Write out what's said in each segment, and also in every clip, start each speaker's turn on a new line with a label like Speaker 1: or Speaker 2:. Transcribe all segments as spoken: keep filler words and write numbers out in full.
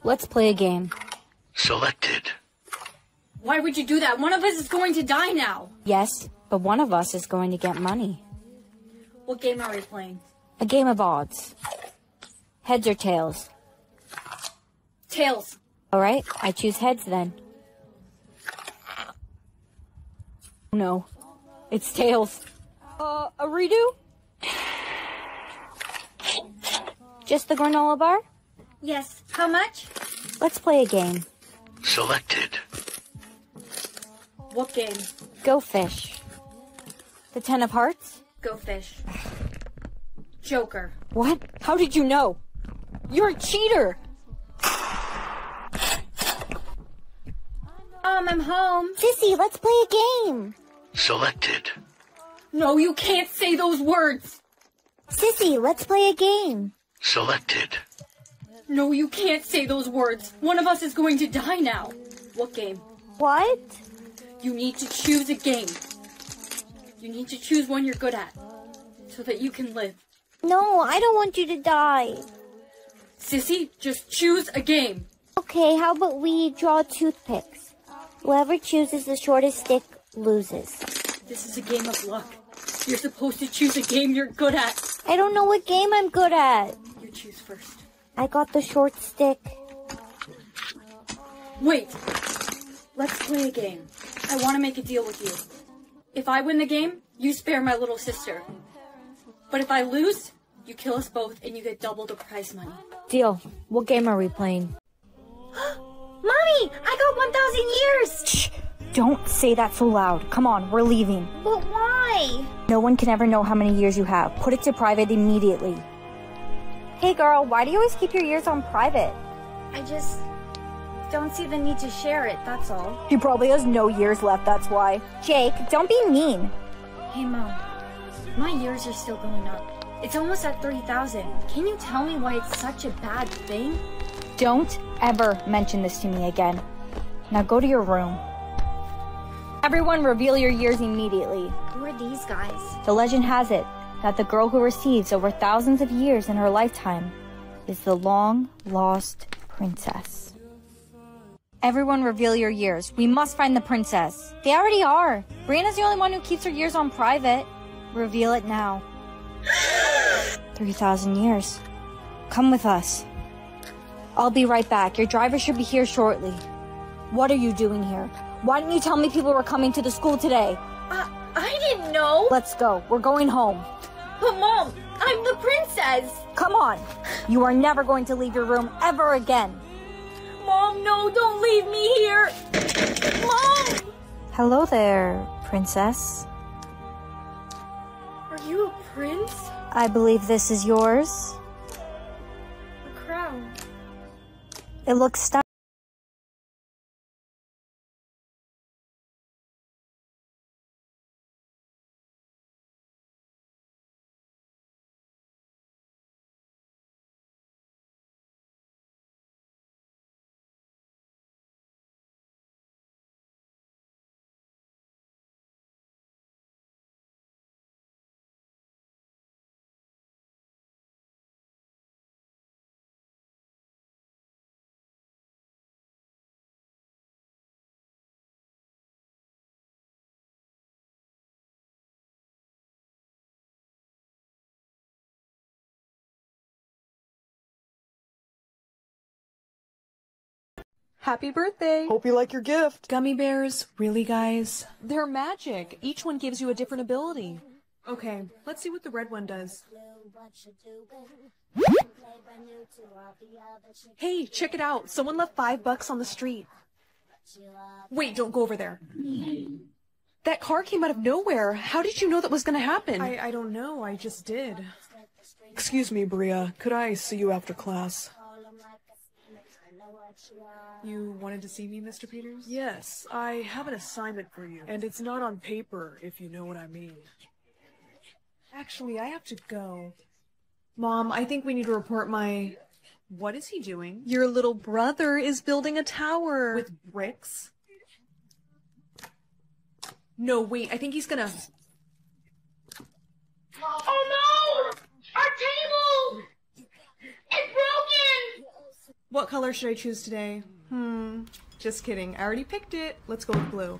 Speaker 1: Let's play a game.
Speaker 2: Selected.
Speaker 3: Why would you do that? One of us is going to die now.
Speaker 1: Yes, but one of us is going to get money.
Speaker 3: What game are we playing?
Speaker 1: A game of odds. Heads or tails?
Speaker 3: Tails.
Speaker 1: Alright, I choose heads then. No, it's tails. Uh, a redo? Just the granola bar?
Speaker 3: Yes. How much?
Speaker 1: Let's play a game.
Speaker 2: Selected.
Speaker 3: What game?
Speaker 1: Go fish. The ten of hearts?
Speaker 3: Go fish. Joker.
Speaker 1: What? How did you know? You're a cheater!
Speaker 3: Um, I'm home.
Speaker 1: Sissy, let's play a game.
Speaker 2: Selected.
Speaker 3: No, you can't say those words.
Speaker 1: Sissy, let's play a game.
Speaker 2: Selected.
Speaker 3: No, you can't say those words. One of us is going to die now. What game?
Speaker 1: What?
Speaker 3: You need to choose a game. You need to choose one you're good at, so that you can live.
Speaker 1: No, I don't want you to die.
Speaker 3: Sissy, just choose a game.
Speaker 1: Okay, how about we draw toothpicks? Whoever chooses the shortest stick loses.
Speaker 3: This is a game of luck. You're supposed to choose a game you're good at.
Speaker 1: I don't know what game I'm good at.
Speaker 3: You choose first.
Speaker 1: I got the short stick.
Speaker 3: Wait. Let's play a game. I want to make a deal with you. If I win the game, you spare my little sister. But if I lose, you kill us both and you get double the prize money.
Speaker 1: Deal. What game are we playing?
Speaker 3: Mommy, I got one thousand years!
Speaker 1: Shh! Don't say that so loud. Come on, we're leaving.
Speaker 3: But why?
Speaker 1: No one can ever know how many years you have. Put it to private immediately. Hey girl, why do you always keep your years on private?
Speaker 3: I just don't see the need to share it, that's all.
Speaker 1: He probably has no years left, that's why. Jake, don't be mean.
Speaker 3: Hey Mom, my years are still going up. It's almost at three thousand. Can you tell me why it's such a bad thing?
Speaker 1: Don't ever mention this to me again. Now go to your room. Everyone reveal your years immediately.
Speaker 3: Who are these guys?
Speaker 1: The legend has it that the girl who receives over thousands of years in her lifetime is the long-lost princess. Everyone reveal your years. We must find the princess. They already are. Brianna's the only one who keeps her years on private. Reveal it now. three thousand years. Come with us. I'll be right back. Your driver should be here shortly. What are you doing here? Why didn't you tell me people were coming to the school today?
Speaker 3: Uh, I didn't know.
Speaker 1: Let's go. We're going home.
Speaker 3: But Mom, I'm the princess.
Speaker 1: Come on. You are never going to leave your room ever again.
Speaker 3: Mom, no, don't leave me here. Mom!
Speaker 1: Hello there, princess.
Speaker 3: Are you a prince?
Speaker 1: I believe this is yours.
Speaker 3: A crown.
Speaker 1: It looks stunning.
Speaker 4: Happy birthday!
Speaker 5: Hope you like your gift.
Speaker 4: Gummy bears? Really, guys? They're magic. Each one gives you a different ability. Okay, let's see what the red one does. Hey, check it out. Someone left five bucks on the street. Wait, don't go over there. That car came out of nowhere. How did you know that was going to happen? I, I don't know. I just did.
Speaker 5: Excuse me, Bria. Could I see you after class?
Speaker 4: You wanted to see me, Mister Peters?
Speaker 5: Yes, I have an assignment for you. And it's not on paper, if you know what I mean.
Speaker 4: Actually, I have to go. Mom, I think we need to report my... What is he doing? Your little brother is building a tower. With bricks? No, wait, I think he's gonna...
Speaker 6: Oh no! Our table! It's broken!
Speaker 4: What color should I choose today? Hmm, just kidding. I already picked it. Let's go with blue.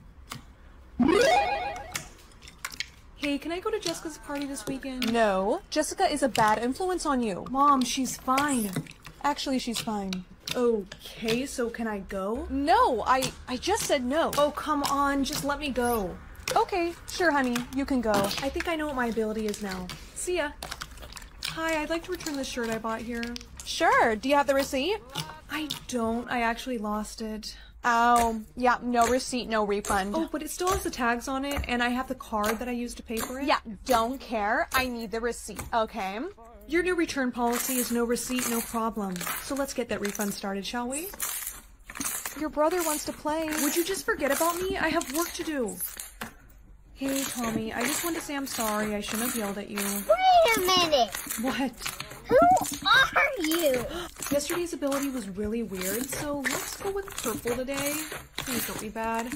Speaker 4: Hey, can I go to Jessica's party this weekend? No, Jessica is a bad influence on you. Mom, she's fine. Actually, she's fine. Okay, so can I go? No, I, I just said no. Oh, come on, just let me go. Okay, sure, honey, you can go. I think I know what my ability is now. See ya. Hi, I'd like to return the shirt I bought here. Sure, do you have the receipt? I don't, I actually lost it. Oh, yeah, no receipt, no refund. Oh, but it still has the tags on it, and I have the card that I used to pay for it. Yeah, don't care. I need the receipt, okay? Your new return policy is no receipt, no problem. So let's get that refund started, shall we? Your brother wants to play. Would you just forget about me? I have work to do. Hey, Tommy, I just wanted to say I'm sorry. I shouldn't have yelled at you.
Speaker 6: Wait a minute!
Speaker 4: What?
Speaker 6: Who are you?
Speaker 4: Yesterday's ability was really weird, so let's go with purple today. Please don't be bad.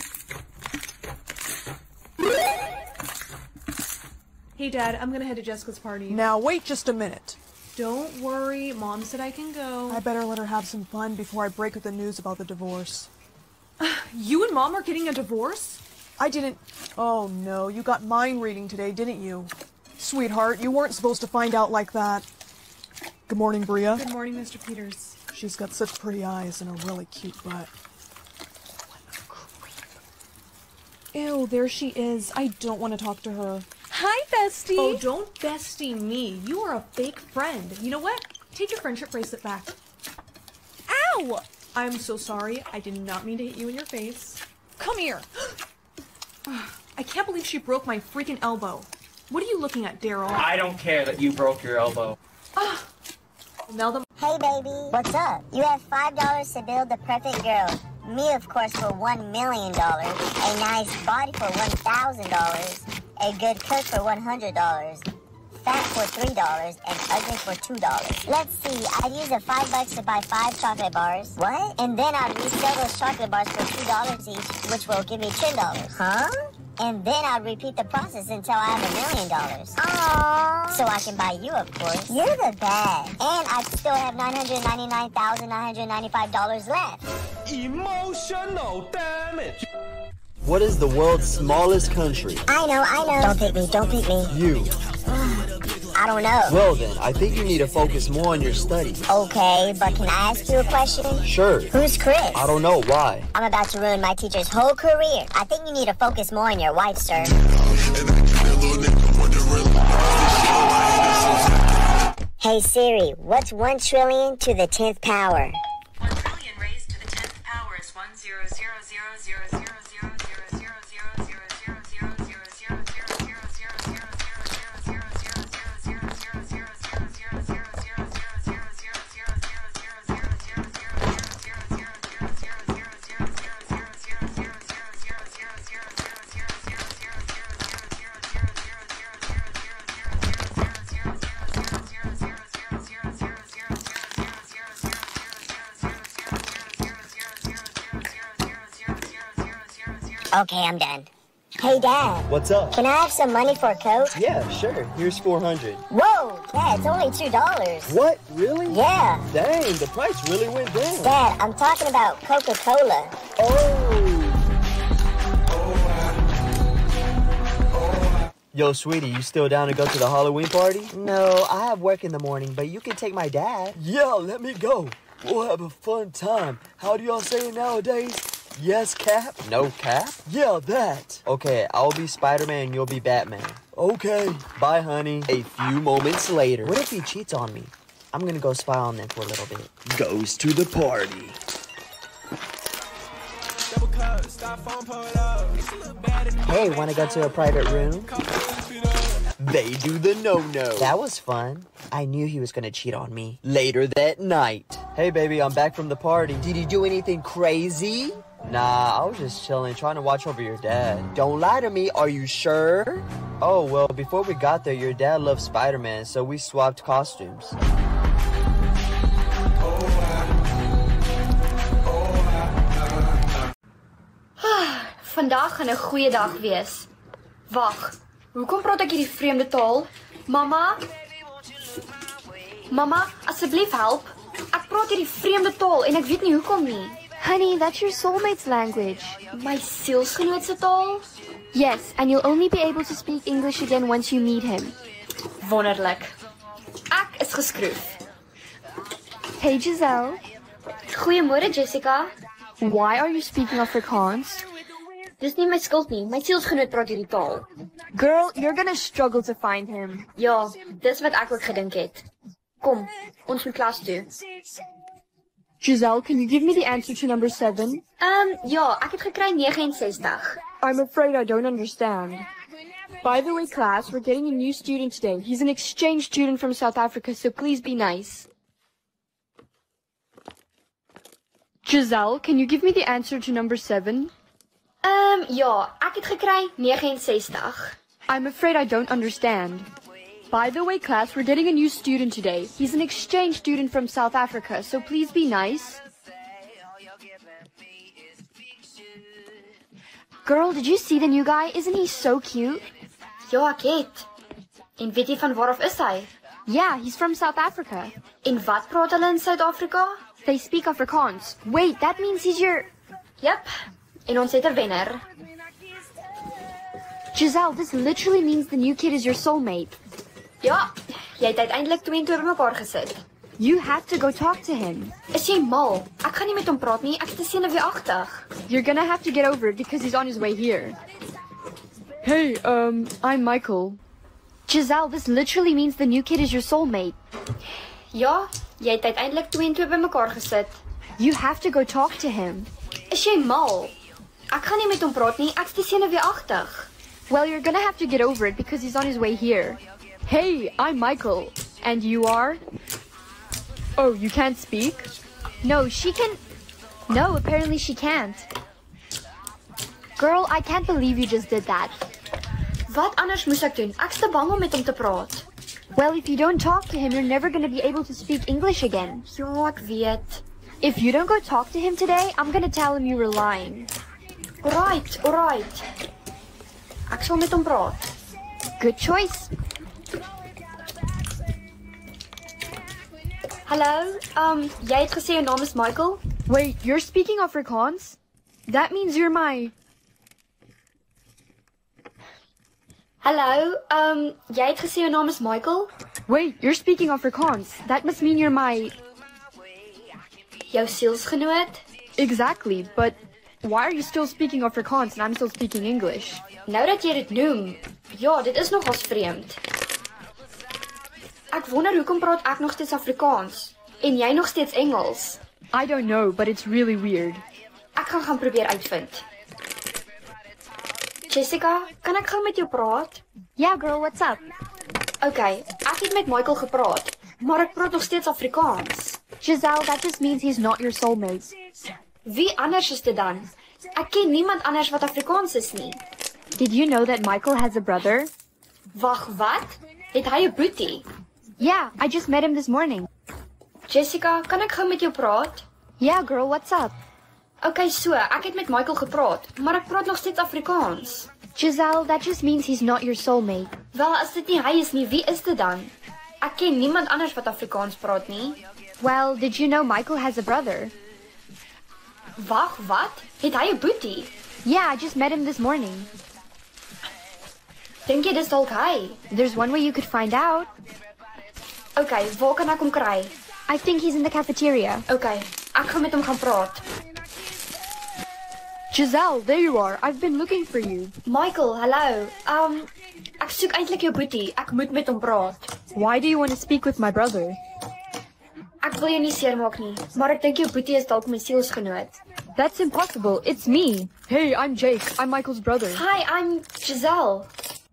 Speaker 4: Hey, Dad, I'm gonna head to Jessica's party.
Speaker 5: Now, wait just a minute.
Speaker 4: Don't worry, Mom said I can go.
Speaker 5: I better let her have some fun before I break her the news about the divorce.
Speaker 4: You and Mom are getting a divorce?
Speaker 5: I didn't... Oh, no, you got mind reading today, didn't you? Sweetheart, you weren't supposed to find out like that. Good morning, Bria.
Speaker 4: Good morning, Mister Peters.
Speaker 5: She's got such pretty eyes and a really cute butt.
Speaker 4: Ew, there she is. I don't want to talk to her. Hi, bestie! Oh, don't bestie me. You are a fake friend. You know what? Take your friendship bracelet back. Ow! I'm so sorry. I did not mean to hit you in your face. Come here! I can't believe she broke my freaking elbow. What are you looking at, Daryl?
Speaker 7: I don't care that you broke your elbow.
Speaker 4: Ah! Melda.
Speaker 6: Hey, baby. What's up? You have five dollars to build the perfect girl. Me, of course, for one million dollars. A nice body for one thousand dollars. A good cook for one hundred dollars. Fat for three dollars. And ugly for two dollars. Let's see. I'd use the five bucks to buy five chocolate bars. What? And then I'd resell those chocolate bars for two dollars each, which will give me ten dollars. Huh? And then I'd repeat the process until I have a million dollars. Aww. So I can buy you, of course. You're the best. And I still have nine hundred ninety-nine thousand nine hundred ninety-five dollars left.
Speaker 8: Emotional damage.
Speaker 9: What is the world's smallest country?
Speaker 6: I know, I know. Don't pick me, don't pick me.
Speaker 9: You.
Speaker 6: I don't know.
Speaker 9: Well then, I think you need to focus more on your studies.
Speaker 6: Okay, but can I ask you a question?
Speaker 9: Sure.
Speaker 6: Who's Chris?
Speaker 9: I don't know. Why?
Speaker 6: I'm about to ruin my teacher's whole career. I think you need to focus more on your wife, sir. Hey Siri, what's one trillion to the tenth power?
Speaker 10: One trillion raised to the tenth power is one zero zero zero zero zero zero zero zero zero zero zero zero zero zero zero zero
Speaker 6: Okay, I'm done. Hey, Dad.
Speaker 9: What's up?
Speaker 6: Can I have some money for a Coke?
Speaker 9: Yeah, sure. Here's four hundred.
Speaker 6: Whoa, Dad, it's only two dollars.
Speaker 9: What? Really?
Speaker 6: Yeah.
Speaker 9: Dang, the price really went down.
Speaker 6: Dad, I'm talking about Coca-Cola.
Speaker 9: Oh. Yo, sweetie, you still down to go to the Halloween party? No, I have work in the morning, but you can take my dad. Yeah, let me go. We'll have a fun time. How do y'all say it nowadays? Yes, Cap? No, Cap? Yeah, that. Okay, I'll be Spider-Man and you'll be Batman. Okay. Bye, honey. A few moments later. What if he cheats on me? I'm gonna go spy on them for a little bit. Goes to the party. Hey, wanna go to a private room? They do the no-no. That was fun. I knew he was gonna cheat on me. Later that night. Hey, baby, I'm back from the party. Did you do anything crazy? Nah, I was just chilling, trying to watch over your dad. Don't lie to me, are you sure? Oh, well, before we got there, your dad loved Spider-Man, so we swapped costumes.
Speaker 11: Vandag gaan 'n goeie dag wees. Wag, hoekom praat ek hierdie vreemde taal? Mamma? Mamma, asseblief help. Ek praat hierdie vreemde taal en ek weet nie hoekom nie.
Speaker 12: Honey, that's your soulmate's language.
Speaker 11: My sielsgenoot se taal?
Speaker 12: Yes, and you'll only be able to speak English again once you meet him.
Speaker 11: Wonderlik. Ek is geskroef.
Speaker 12: Hey Giselle.
Speaker 11: Goeiemôre Jessica.
Speaker 12: Why are you speaking Afrikaans?
Speaker 11: Dis nie my skuld nie. My sielsgenoot praat hierdie taal.
Speaker 12: Girl, you're gonna struggle to find him.
Speaker 11: Ja, dis wat ek ook gedink het. Kom, ons moet klas toe.
Speaker 12: Giselle, can you give me the answer to number seven?
Speaker 11: Um, ja, ek het gekry negenenzestig.
Speaker 12: I'm afraid I don't understand. By the way, class, we're getting a new student today. He's an exchange student from South Africa, so please be nice. Giselle, can you give me the answer to number seven?
Speaker 11: Um, ja, ek het gekry negenenzestig.
Speaker 12: I'm afraid I don't understand. By the way, class, we're getting a new student today. He's an exchange student from South Africa, so please be nice. Girl, did you see the new guy? Isn't he so cute?
Speaker 11: Ja, ek het. En weet jy van waar af is hy?
Speaker 12: Yeah, he's from South Africa.
Speaker 11: En wat praat hulle in Suid-Afrika?
Speaker 12: They speak Afrikaans. Wait, that means he's your...
Speaker 11: Yep, en ons het 'n wenner.
Speaker 12: Giselle, this literally means the new kid is your soulmate.
Speaker 11: Ja, jy het uiteindelik twee en twee bymekaar gesit.
Speaker 12: You have to go talk to him.
Speaker 11: Is jy mal? Ek gaan nie met hom praat nie, ek is te senuweeagtig.
Speaker 12: You're gonna have to get over it because he's on his way here. Hey, um, I'm Michael. Giselle, this literally means the new kid is your soulmate.
Speaker 11: Ja, jy het uiteindelik twee en twee bymekaar gesit.
Speaker 12: You have to go talk to him.
Speaker 11: Is jy mal? Ek gaan nie met hom praat nie, ek is te senuweeagtig.
Speaker 12: Well, you're gonna have to get over it because he's on his way here. Hey, I'm Michael. And you are? Oh, you can't speak? No, she can... No, apparently she can't. Girl, I can't believe you just did that.
Speaker 11: Wat anders moes ek doen? Ek's te bang om met hom te praat.
Speaker 12: Well, if you don't talk to him, you're never gonna be able to speak English again.
Speaker 11: Ja, ek weet.
Speaker 12: If you don't go talk to him today, I'm gonna tell him you were lying.
Speaker 11: Alright, alright. Ek sal met hom praat.
Speaker 12: Good choice.
Speaker 11: Hallo, um, jy het gesê jou naam is Michael?
Speaker 12: Wait, you're speaking Afrikaans? That means you're my...
Speaker 11: Hallo, um, jy het gesê jou naam is Michael?
Speaker 12: Wait, you're speaking Afrikaans. That must mean you're my...
Speaker 11: Jou sielsgenoot?
Speaker 12: Exactly, but why are you still speaking Afrikaans and I'm still speaking English?
Speaker 11: Nou dat jy dit noem, ja, dit is nogals vreemd. Ek wonder hoekom praat ek nog steeds Afrikaans en jy nog steeds Engels?
Speaker 12: I don't know, but it's really weird.
Speaker 11: Ek gaan gaan probeer uitvind. Jessica, kan ek gou met jou praat?
Speaker 12: Yeah, girl, what's up?
Speaker 11: Okay, ek het met Michael gepraat, maar ek praat nog steeds Afrikaans.
Speaker 12: Giselle, that just means he's not your soulmate.
Speaker 11: Wie anders is dit dan? Ek ken niemand anders wat Afrikaans is nie.
Speaker 12: Did you know that Michael has a brother?
Speaker 11: Wag, wat? Het hy 'n boetie?
Speaker 12: Yeah, I just met him this morning.
Speaker 11: Jessica, kan ek gou met jou praat?
Speaker 12: Yeah, girl, what's up?
Speaker 11: Okay, so, ek het met Michael gepraat, maar ek praat nog steeds Afrikaans.
Speaker 12: Giselle, that just means he's not your soulmate.
Speaker 11: Wel, as dit nie hy is nie, wie is dit dan? Ek ken niemand anders wat Afrikaans praat nie.
Speaker 12: Well, did you know Michael has a brother?
Speaker 11: Wag, wat? Het hy 'n boetie?
Speaker 12: Yeah, I just met him this morning.
Speaker 11: Dink jy dis dalk hy?
Speaker 12: There's one way you could find out.
Speaker 11: Okay, waar kan ek hom kry?
Speaker 12: I think he's in the cafeteria.
Speaker 11: Okay, ek gaan met hom gaan praat.
Speaker 12: Giselle, there you are. I've been looking for you.
Speaker 11: Michael, hallo. Um, ek soek eintlik jou boetie. Ek moet met hom praat.
Speaker 12: Why do you want to speak with my brother?
Speaker 11: Ek wil jou nie seermaak nie, maar ek dink jou boetie is dalk my sielsgenoot.
Speaker 12: That's impossible. It's me. Hey, I'm Jake. I'm Michael's brother.
Speaker 11: Hi, I'm Giselle.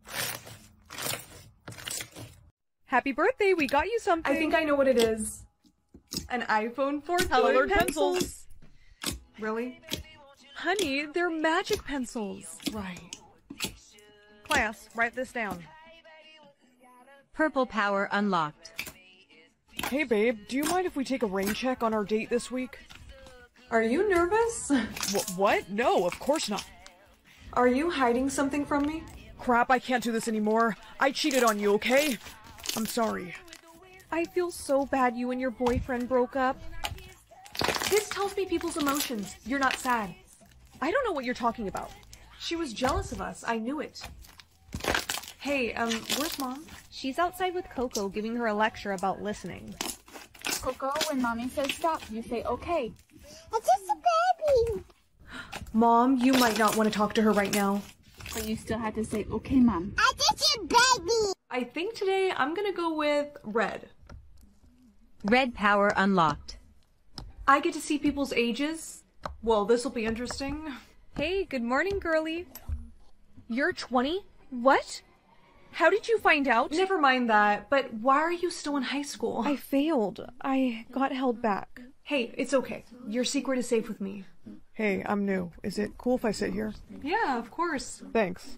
Speaker 5: Happy birthday, we got you something.
Speaker 4: I think I know what it is. An iPhone four colored pencils. Really?
Speaker 5: Honey, they're magic pencils.
Speaker 4: Right.
Speaker 5: Class, write this down.
Speaker 13: Purple power unlocked.
Speaker 5: Hey babe, do you mind if we take a rain check on our date this week?
Speaker 4: Are you nervous?
Speaker 5: Wh- what? No, of course not.
Speaker 4: Are you hiding something from me?
Speaker 5: Crap, I can't do this anymore. I cheated on you, okay? I'm sorry.
Speaker 4: I feel so bad you and your boyfriend broke up. This tells me people's emotions. You're not sad. I don't know what you're talking about. She was jealous of us. I knew it. Hey, um, where's Mom?
Speaker 14: She's outside with Coco giving her a lecture about listening.
Speaker 15: Coco, when Mommy says stop, you say okay.
Speaker 6: It's just a baby.
Speaker 4: Mom, you might not want to talk to her right now.
Speaker 15: But you still have to say okay, Mom.
Speaker 6: I just a baby.
Speaker 4: I think today I'm gonna go with red.
Speaker 13: Red power unlocked.
Speaker 4: I get to see people's ages. Well, this'll be interesting.
Speaker 14: Hey, good morning, girlie.
Speaker 4: You're twenty? What? How did you find out? Never mind that, but why are you still in high school?
Speaker 14: I failed. I got held back.
Speaker 4: Hey, it's okay. Your secret is safe with me.
Speaker 5: Hey, I'm new. Is it cool if I sit here?
Speaker 4: Yeah, of course.
Speaker 5: Thanks.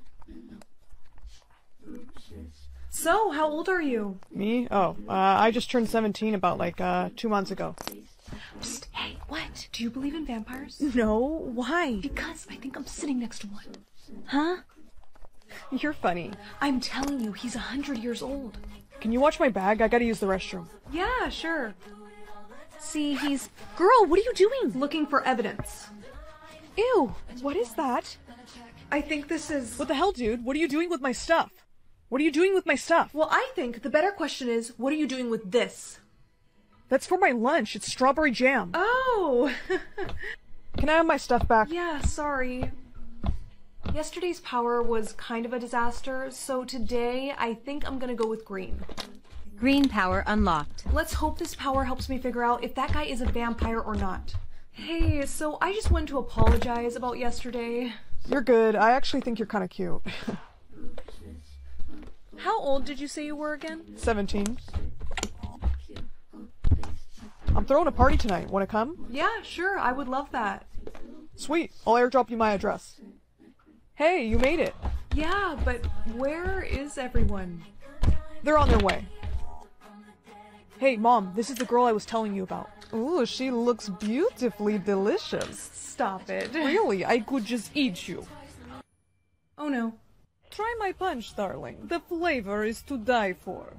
Speaker 4: So, how old are you?
Speaker 5: Me? Oh, uh, I just turned seventeen about like uh, two months ago.
Speaker 4: Psst, hey, what? Do you believe in vampires?
Speaker 14: No, why?
Speaker 4: Because I think I'm sitting next to one.
Speaker 14: Huh? You're funny.
Speaker 4: I'm telling you, he's a hundred years old.
Speaker 5: Can you watch my bag? I gotta use the restroom.
Speaker 4: Yeah, sure.
Speaker 14: See, he's... Girl, what are you doing?
Speaker 4: Looking for evidence.
Speaker 14: Ew, what is that?
Speaker 4: I think this is...
Speaker 5: What the hell, dude? What are you doing with my stuff? What are you doing with my stuff?
Speaker 4: Well, I think the better question is, what are you doing with this?
Speaker 5: That's for my lunch. It's strawberry jam.
Speaker 4: Oh!
Speaker 5: Can I have my stuff back?
Speaker 4: Yeah, sorry. Yesterday's power was kind of a disaster, so today I think I'm gonna go with green.
Speaker 13: Green power unlocked.
Speaker 4: Let's hope this power helps me figure out if that guy is a vampire or not. Hey, so I just wanted to apologize about yesterday.
Speaker 5: You're good. I actually think you're kind of cute.
Speaker 4: How old did you say you were again?
Speaker 5: seventeen. I'm throwing a party tonight. Want to come?
Speaker 4: Yeah, sure. I would love that.
Speaker 5: Sweet. I'll airdrop you my address. Hey, you made it.
Speaker 4: Yeah, but where is everyone?
Speaker 5: They're on their way. Hey, Mom, this is the girl I was telling you about. Ooh, she looks beautifully delicious.
Speaker 4: Stop it.
Speaker 5: Really, I could just eat you.
Speaker 4: Oh no.
Speaker 5: Try my punch, darling. The flavor is to die for.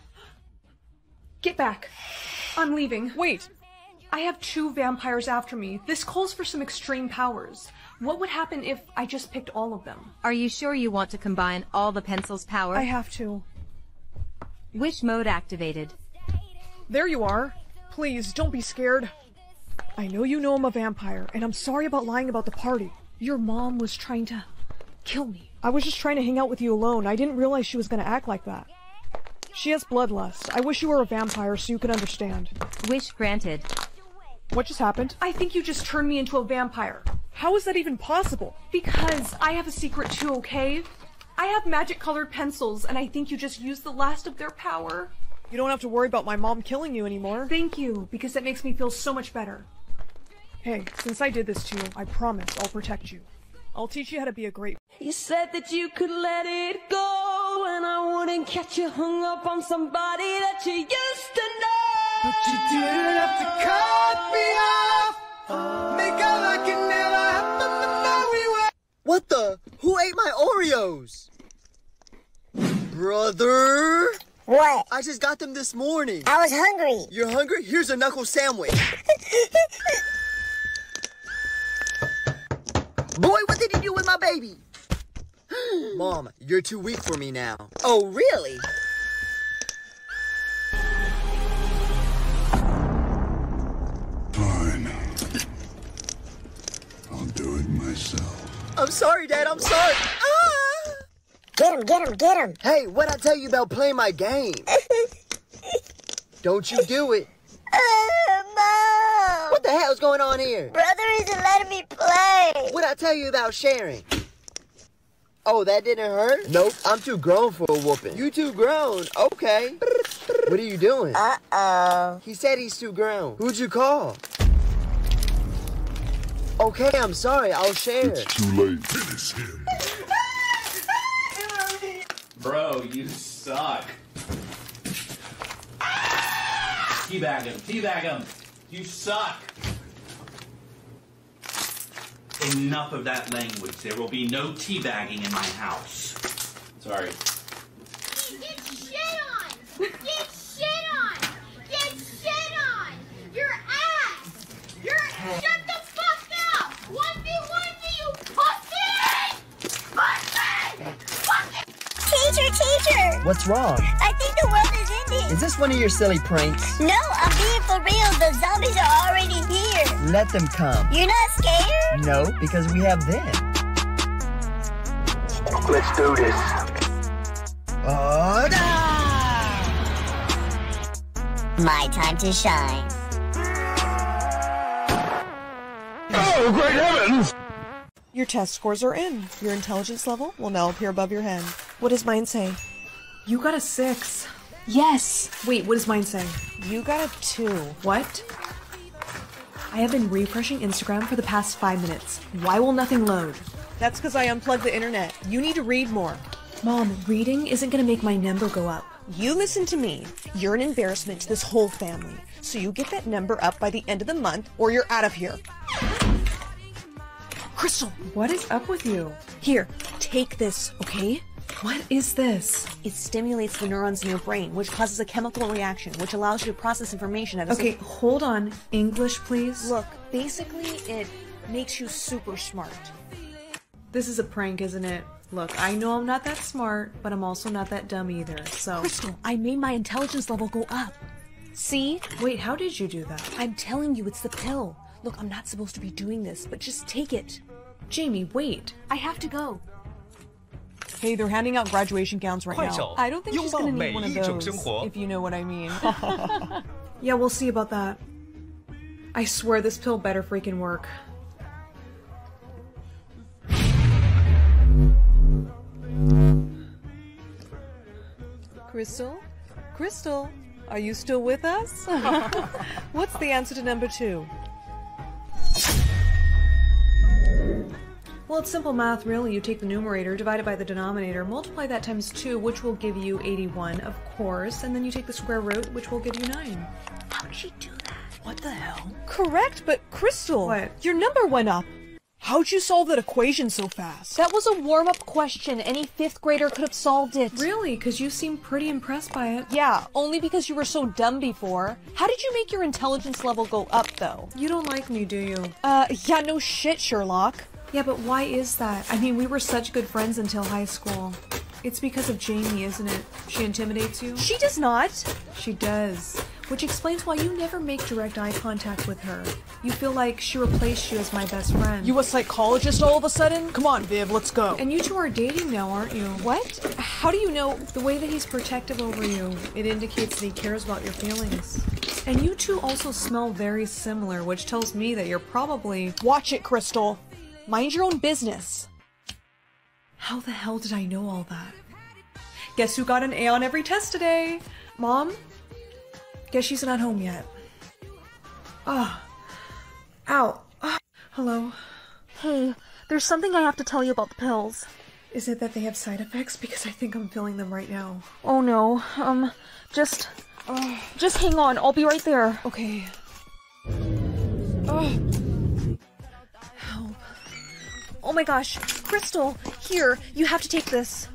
Speaker 4: Get back. I'm leaving.
Speaker 5: Wait.
Speaker 4: I have two vampires after me. This calls for some extreme powers. What would happen if I just picked all of them?
Speaker 13: Are you sure you want to combine all the pencil's power?
Speaker 5: I have to.
Speaker 13: Wish mode activated.
Speaker 5: There you are. Please, don't be scared. I know you know I'm a vampire, and I'm sorry about lying about the party.
Speaker 4: Your mom was trying to kill me.
Speaker 5: I was just trying to hang out with you alone. I didn't realize she was going to act like that. She has bloodlust. I wish you were a vampire so you could understand.
Speaker 13: Wish granted.
Speaker 5: What just happened?
Speaker 4: I think you just turned me into a vampire.
Speaker 5: How is that even possible?
Speaker 4: Because I have a secret too, okay? I have magic-colored pencils, and I think you just used the last of their power.
Speaker 5: You don't have to worry about my mom killing you anymore.
Speaker 4: Thank you, because that makes me feel so much better.
Speaker 5: Hey, since I did this to you, I promise I'll protect you. I'll teach you how to be a great...
Speaker 16: You said that you could let it go, and I wouldn't catch you hung up on somebody that you used to know.
Speaker 17: But you didn't have to cut me off. Make out like it never happened, but now we were...
Speaker 9: What the? Who ate my Oreos? Brother?
Speaker 6: What?
Speaker 9: I just got them this morning.
Speaker 6: I was hungry.
Speaker 9: You're hungry? Here's a knuckle sandwich. Boy, what did you do with my baby? Mom, you're too weak for me now. Oh, really?
Speaker 18: Fine. I'll do it myself.
Speaker 9: I'm sorry, Dad. I'm sorry. Ah!
Speaker 6: Get him, get him, get him.
Speaker 9: Hey, what'd I tell you about playing my game? Don't you do it.
Speaker 6: Uh, Mom.
Speaker 9: What the hell's going on here?
Speaker 6: Brother isn't letting me play.
Speaker 9: What'd I tell you about sharing? Oh, that didn't hurt? Nope, I'm too grown for a whooping. You too grown? Okay. What are you doing?
Speaker 6: Uh-oh.
Speaker 9: He said he's too grown. Who'd you call? Okay, I'm sorry. I'll share.
Speaker 18: It's too late. Finish him.
Speaker 7: Bro, you suck. Teabag him, teabag him. You suck. Enough of that language. There will be no teabagging in my house. Sorry.
Speaker 19: Get shit on! Get shit on!
Speaker 9: What's wrong?
Speaker 6: I think the world is ending.
Speaker 9: Is this one of your silly pranks?
Speaker 6: No, I'm being for real. The zombies are already here.
Speaker 9: Let them come.
Speaker 6: You're not scared?
Speaker 9: No, because we have them.
Speaker 2: Let's do this.
Speaker 9: Oh, no!
Speaker 6: My time to shine.
Speaker 18: Oh, great heavens!
Speaker 5: Your test scores are in. Your intelligence level will now appear above your head. What does mine say?
Speaker 4: You got a six.
Speaker 5: Yes!
Speaker 4: Wait, what does mine say?
Speaker 5: You got a two.
Speaker 4: What? I have been refreshing Instagram for the past five minutes. Why will nothing load?
Speaker 5: That's because I unplugged the internet. You need to read more.
Speaker 4: Mom, reading isn't gonna make my number go up.
Speaker 5: You listen to me. You're an embarrassment to this whole family. So you get that number up by the end of the month, or you're out of here. Crystal!
Speaker 4: What is up with you?
Speaker 5: Here, take this, okay?
Speaker 4: What is this?
Speaker 5: It stimulates the neurons in your brain, which causes a chemical reaction, which allows you to process information at a...
Speaker 4: Okay, hold on. English, please?
Speaker 5: Look, basically, it makes you super smart.
Speaker 4: This is a prank, isn't it? Look, I know I'm not that smart, but I'm also not that dumb either, so...
Speaker 5: Crystal, I made my intelligence level go up. See?
Speaker 4: Wait, how did you do that?
Speaker 5: I'm telling you, it's the pill. Look, I'm not supposed to be doing this, but just take it.
Speaker 4: Jamie, wait.
Speaker 5: I have to go. Hey, they're handing out graduation gowns right now. I don't think she's gonna need one of those, if you know what I mean.
Speaker 4: Yeah, we'll see about that. I swear this pill better freaking work.
Speaker 5: Crystal? Crystal, are you still with us? What's the answer to number two?
Speaker 4: Well, it's simple math, really. You take the numerator, divide it by the denominator, multiply that times two, which will give you eighty-one, of course, and then you take the square root, which will give you nine.
Speaker 5: How did she do that? What the hell? Correct, but Crystal,
Speaker 4: what?
Speaker 5: Your number went up. How'd you solve that equation so fast? That was a warm-up question. Any fifth grader could have solved it.
Speaker 4: Really? Because you seem pretty impressed by it.
Speaker 5: Yeah, only because you were so dumb before. How did you make your intelligence level go up, though?
Speaker 4: You don't like me, do you?
Speaker 5: Uh, yeah, no shit, Sherlock.
Speaker 4: Yeah, but why is that? I mean, we were such good friends until high school. It's because of Jamie, isn't it? She intimidates you?
Speaker 5: She does not.
Speaker 4: She does. Which explains why you never make direct eye contact with her. You feel like she replaced you as my best friend.
Speaker 5: You a psychologist all of a sudden? Come on, Viv, let's go.
Speaker 4: And you two are dating now, aren't you?
Speaker 5: What? How do you know?
Speaker 4: The way that he's protective over you, it indicates that he cares about your feelings. And you two also smell very similar, which tells me that you're probably...
Speaker 5: Watch it, Crystal. Mind your own business.
Speaker 4: How the hell did I know all that? Guess who got an A on every test today? Mom? Guess she's not home yet. Ah. Oh. Ow. Oh. Hello?
Speaker 5: Hey, there's something I have to tell you about the pills.
Speaker 4: Is it that they have side effects? Because I think I'm feeling them right now.
Speaker 5: Oh no. Um, just... Uh, just hang on. I'll be right there.
Speaker 4: Okay. Oh.
Speaker 5: Oh my gosh, Crystal, here, you have to take this.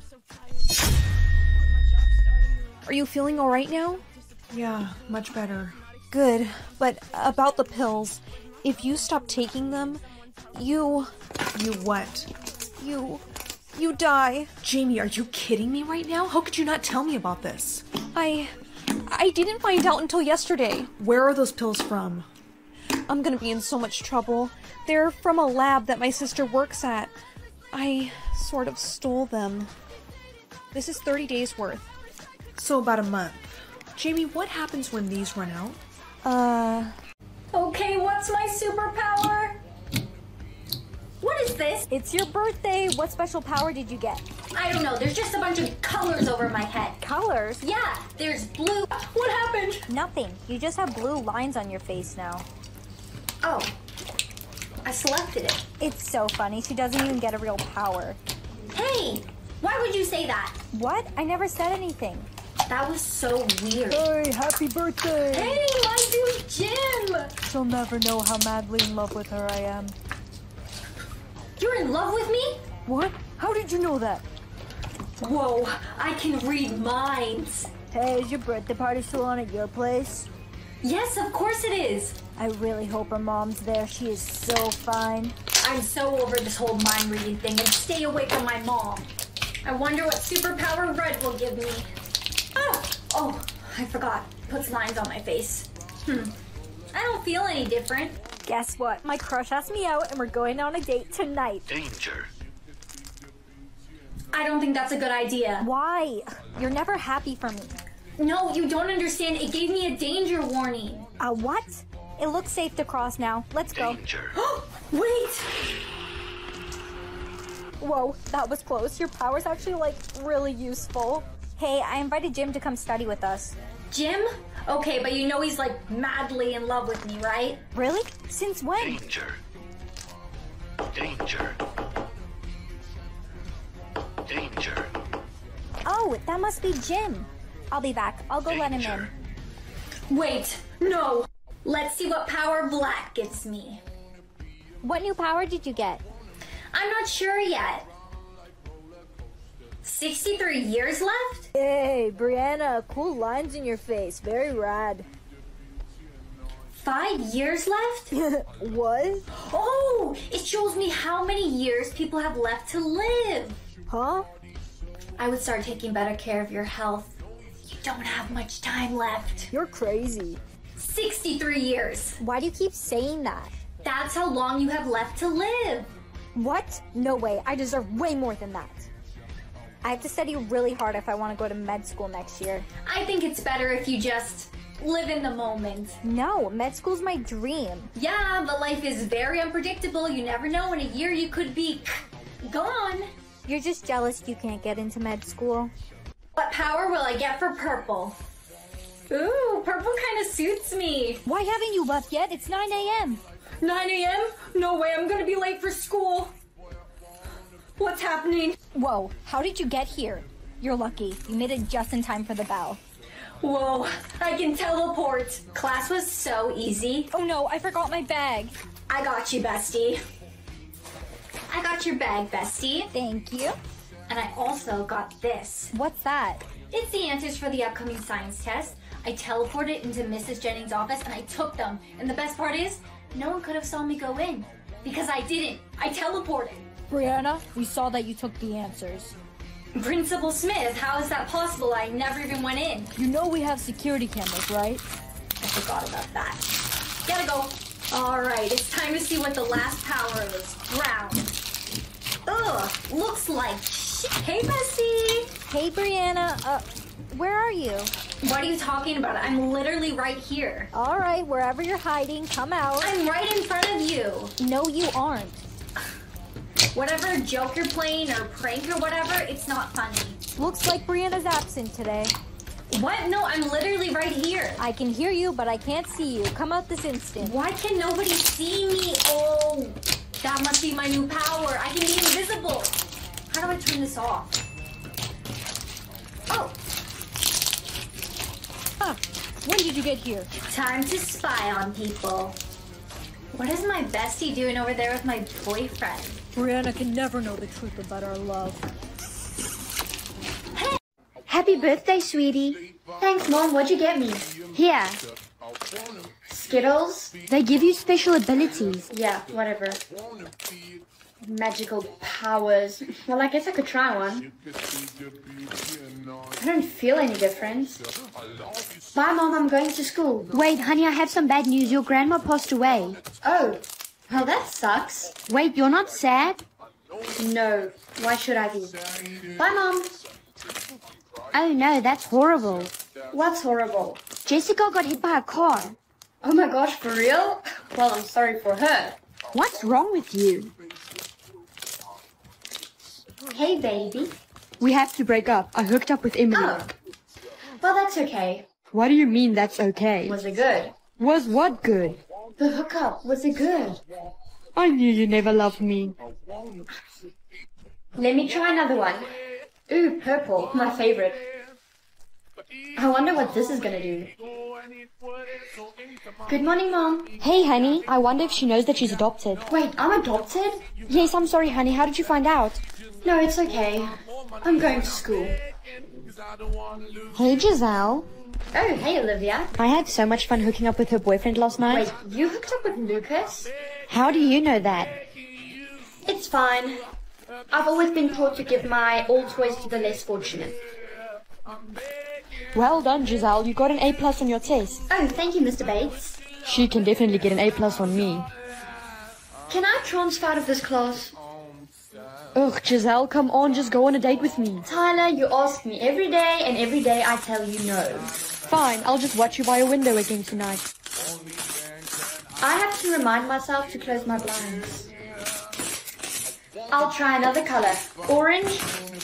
Speaker 5: Are you feeling alright now?
Speaker 4: Yeah, much better.
Speaker 5: Good, but about the pills, if you stop taking them, you...
Speaker 4: You what?
Speaker 5: You... you die.
Speaker 4: Jamie, are you kidding me right now? How could you not tell me about this?
Speaker 5: I... I didn't find out until yesterday.
Speaker 4: Where are those pills from?
Speaker 5: I'm gonna be in so much trouble. They're from a lab that my sister works at. I sort of stole them. This is thirty days worth.
Speaker 4: So about a month. Jamie, what happens when these run out?
Speaker 5: Uh...
Speaker 1: Okay, what's my superpower?
Speaker 3: What is this?
Speaker 1: It's your birthday. What special power did you get?
Speaker 3: I don't know. There's just a bunch of colors over my head.
Speaker 1: Colors?
Speaker 3: Yeah, there's blue. What happened?
Speaker 1: Nothing. You just have blue lines on your face now.
Speaker 3: Oh. I selected it.
Speaker 1: It's so funny. She doesn't even get a real power.
Speaker 3: Hey! Why would you say that?
Speaker 1: What? I never said anything.
Speaker 3: That was so weird.
Speaker 1: Hey, happy birthday!
Speaker 3: Hey, my dude Jim!
Speaker 1: She'll never know how madly in love with her I am.
Speaker 3: You're in love with me?
Speaker 1: What? How did you know that?
Speaker 3: Whoa, I can read minds.
Speaker 1: Hey, is your birthday party still on at your place?
Speaker 3: Yes, of course it is.
Speaker 1: I really hope her mom's there. She is so fine.
Speaker 3: I'm so over this whole mind reading thing, and stay away from my mom. I wonder what superpower red will give me. Oh, oh, I forgot. Puts lines on my face. Hmm. I don't feel any different.
Speaker 1: Guess what? My crush asked me out and we're going on a date tonight.
Speaker 2: Danger.
Speaker 3: I don't think that's a good idea.
Speaker 1: Why? You're never happy for me.
Speaker 3: No, you don't understand. It gave me a danger warning.
Speaker 1: A what? It looks safe to cross now. Let's go.
Speaker 2: Danger.
Speaker 3: Wait!
Speaker 1: Whoa, that was close. Your power's actually, like, really useful. Hey, I invited Jim to come study with us.
Speaker 3: Jim? Okay, but you know he's, like, madly in love with me, right?
Speaker 1: Really? Since when?
Speaker 2: Danger. Danger. Danger.
Speaker 1: Oh, that must be Jim. I'll be back. I'll go
Speaker 2: Danger.
Speaker 1: let him
Speaker 3: in. Wait, no. Let's see what power black gives me.
Speaker 1: What new power did you get?
Speaker 3: I'm not sure yet. sixty-three years left?
Speaker 1: Hey, Brianna, cool lines in your face. Very rad.
Speaker 3: Five years left?
Speaker 1: What?
Speaker 3: Oh, it shows me how many years people have left to live.
Speaker 1: Huh?
Speaker 3: I would start taking better care of your health. You don't have much time left.
Speaker 1: You're crazy.
Speaker 3: sixty-three years.
Speaker 1: Why do you keep saying that?
Speaker 3: That's how long you have left to live.
Speaker 1: What? No way. I deserve way more than that. I have to study really hard if I want to go to med school next year.
Speaker 3: I think it's better if you just live in the moment.
Speaker 1: No, med school's my dream.
Speaker 3: Yeah, but life is very unpredictable. You never know. In a year, you could be gone.
Speaker 1: You're just jealous you can't get into med school.
Speaker 3: What power will I get for purple? Ooh, purple kind of suits me.
Speaker 1: Why haven't you left yet? It's nine a m
Speaker 3: nine a m? No way, I'm gonna be late for school. What's happening?
Speaker 1: Whoa, how did you get here? You're lucky. You made it just in time for the bell.
Speaker 3: Whoa, I can teleport. Class was so easy.
Speaker 1: Oh no, I forgot my bag.
Speaker 3: I got you, bestie. I got your bag, bestie.
Speaker 1: Thank you.
Speaker 3: And I also got this.
Speaker 1: What's that?
Speaker 3: It's the answers for the upcoming science test. I teleported into Missus Jennings' office and I took them. And the best part is, no one could have saw me go in. Because I didn't. I teleported.
Speaker 1: Brianna, we saw that you took the answers.
Speaker 3: Principal Smith, how is that possible? I never even went in.
Speaker 1: You know we have security cameras, right?
Speaker 3: I forgot about that. Gotta go. Alright, it's time to see what the last power is. Ground. Ugh, looks like shit. Hey, Bessie.
Speaker 1: Hey, Brianna. Uh, where are you?
Speaker 3: What are you talking about? I'm literally right here.
Speaker 1: Alright, wherever you're hiding, come out.
Speaker 3: I'm right in front of you.
Speaker 1: No, you aren't.
Speaker 3: Whatever joke you're playing or prank or whatever, it's not funny.
Speaker 1: Looks like Brianna's absent today.
Speaker 3: What? No, I'm literally right here.
Speaker 1: I can hear you, but I can't see you. Come out this instant.
Speaker 3: Why can nobody see me? Oh, that must be my new power. I can be invisible. How do I turn this off? Oh.
Speaker 1: Huh. When did you get here?
Speaker 3: Time to spy on people. What is my bestie doing over there with my boyfriend?
Speaker 1: Brianna can never know the truth about our love.
Speaker 11: Hey. Happy birthday, sweetie.
Speaker 3: Thanks, Mom. What'd you get me?
Speaker 11: Here.
Speaker 3: Skittles?
Speaker 11: They give you special abilities.
Speaker 3: Yeah, whatever. Magical powers. Well, I guess I could try one. I don't feel any difference. Bye, Mom. I'm going to school.
Speaker 11: Wait, honey, I have some bad news. Your grandma passed away.
Speaker 3: Oh. Well, that sucks.
Speaker 11: Wait, you're not sad?
Speaker 3: No. Why should I be? Bye, Mom.
Speaker 11: Oh, no, that's horrible.
Speaker 3: What's horrible?
Speaker 11: Jessica got hit by a car.
Speaker 3: Oh my gosh, for real? Well, I'm sorry for her.
Speaker 11: What's wrong with you?
Speaker 3: Hey, baby.
Speaker 19: We have to break up. I hooked up with Emily.
Speaker 3: Oh. Well, that's okay.
Speaker 19: What do you mean that's okay?
Speaker 3: Was it good?
Speaker 19: Was what good?
Speaker 3: The hookup. Was it good?
Speaker 19: I knew you never loved me.
Speaker 3: Let me try another one. Ooh, purple. My favorite. I wonder what this is gonna do. Good morning, Mom.
Speaker 19: Hey, honey. I wonder if she knows that she's adopted.
Speaker 3: Wait, I'm adopted?
Speaker 19: Yes, I'm sorry, honey. How did you find out?
Speaker 3: No, it's okay. I'm going to school.
Speaker 19: Hey, Giselle.
Speaker 3: Oh, hey, Olivia.
Speaker 19: I had so much fun hooking up with her boyfriend last night.
Speaker 3: Wait, you hooked up with Lucas?
Speaker 19: How do you know that?
Speaker 3: It's fine.
Speaker 11: I've always been taught to give my all toys to the less fortunate.
Speaker 19: Well done, Giselle. You got an A plus on your test.
Speaker 11: Oh, thank you, Mister Bates.
Speaker 19: She can definitely get an A plus on me.
Speaker 11: Can I transfer out of this class?
Speaker 19: Ugh, Giselle, come on, just go on a date with me.
Speaker 11: Tyler, you ask me every day, and every day I tell you no.
Speaker 19: Fine, I'll just watch you by a window again tonight.
Speaker 11: I have to remind myself to close my blinds. I'll try another color. Orange.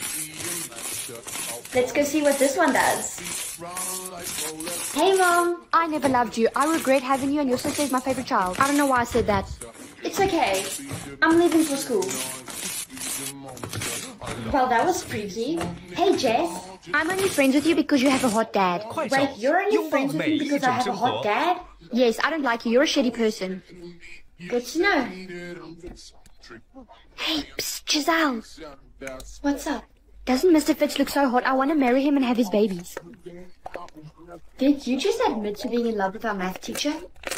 Speaker 11: Let's go see what this one does. Hey, Mom.
Speaker 19: I never loved you. I regret having you, and your sister is my favorite child. I don't know why I said that.
Speaker 11: It's okay. I'm leaving for school. Well, that was freaky. Hey, Jess.
Speaker 19: I'm only friends with you because you have a hot dad.
Speaker 11: Wait, you're only friends with me because I have a hot dad?
Speaker 19: Yes, I don't like you. You're a shitty person.
Speaker 11: Good to know.
Speaker 19: Hey, psst, Giselle.
Speaker 11: What's up?
Speaker 19: Doesn't Mister Fitz look so hot? I want to marry him and have his babies.
Speaker 11: Did you just admit to being in love with our math teacher?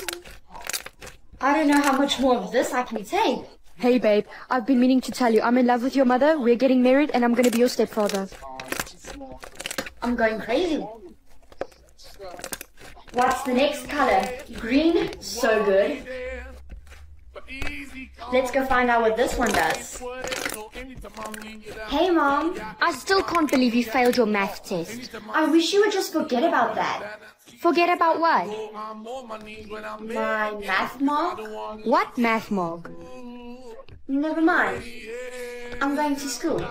Speaker 11: I don't know how much more of this I can take.
Speaker 19: Hey, babe, I've been meaning to tell you. I'm in love with your mother, we're getting married, and I'm going to be your stepfather.
Speaker 11: I'm going crazy. What's the next color? Green? So good. Let's go find out what this one does. Hey, Mom.
Speaker 19: I still can't believe you failed your math test.
Speaker 11: I wish you would just forget about that.
Speaker 19: Forget about what?
Speaker 11: My math mark?
Speaker 19: What math mark?
Speaker 11: Never mind. I'm going to school.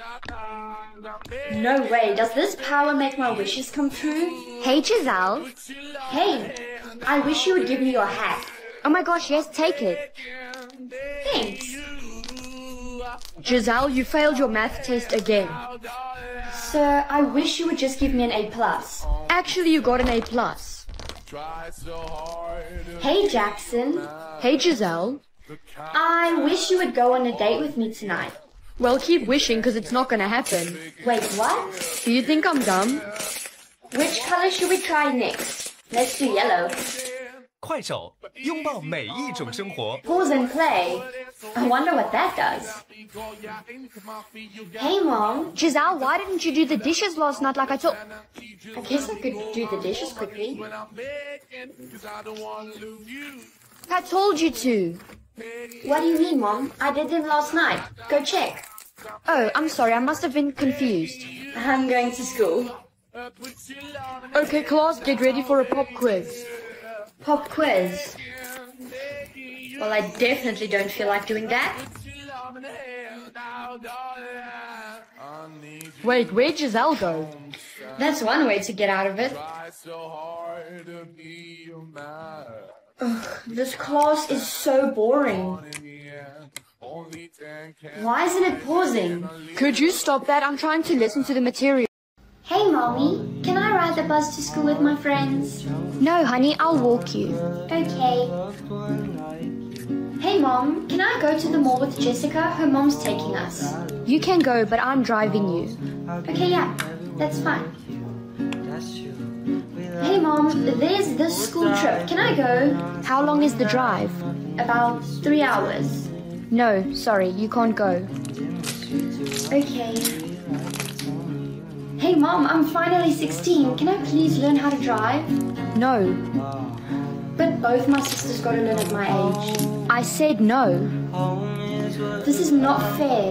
Speaker 11: No way. Does this power make my wishes come true?
Speaker 19: Hey, Giselle.
Speaker 11: Hey, I wish you would give me your hat.
Speaker 19: Oh my gosh, yes, take it.
Speaker 11: Thanks.
Speaker 19: Giselle, you failed your math test again.
Speaker 11: Sir, I wish you would just give me an A plus.
Speaker 19: Actually, you got an A plus.
Speaker 11: Hey, Jackson.
Speaker 19: Hey, Giselle.
Speaker 11: I wish you would go on a date with me tonight.
Speaker 19: Well, keep wishing, because it's not going to happen.
Speaker 11: Wait, what?
Speaker 19: Do you think I'm dumb?
Speaker 11: Which color should we try next? Let's do yellow.
Speaker 20: 快手，拥抱每一种生活。
Speaker 11: Pause and play. I wonder what that does. Hey, Mom.
Speaker 19: Giselle, why didn't you do the dishes last night like I told...
Speaker 11: I guess I could do the dishes quickly.
Speaker 19: I told you to.
Speaker 11: What do you mean, Mom? I did them last night. Go check.
Speaker 19: Oh, I'm sorry. I must have been confused.
Speaker 11: I'm going to school.
Speaker 19: Okay, class, get ready for a pop quiz.
Speaker 11: Pop quiz? Well, I definitely don't feel like doing that.
Speaker 19: Wait, where'd Giselle go?
Speaker 11: That's one way to get out of it. Ugh, this class is so boring. Why isn't it pausing?
Speaker 19: Could you stop that? I'm trying to listen to the material.
Speaker 11: Hey, Mommy. Can I ride the bus to school with my friends?
Speaker 19: No, honey. I'll walk you.
Speaker 11: Okay. Hey, Mom. Can I go to the mall with Jessica? Her mom's taking us.
Speaker 19: You can go, but I'm driving you.
Speaker 11: Okay, yeah. That's fine. Hey, Mom. There's this school trip. Can I go?
Speaker 19: How long is the drive?
Speaker 11: About three hours.
Speaker 19: No, sorry. You can't go.
Speaker 11: Okay. Hey, Mom, I'm finally sixteen. Can I please learn how to drive?
Speaker 19: No.
Speaker 11: But both my sisters got to learn at my age.
Speaker 19: I said no.
Speaker 11: This is not fair.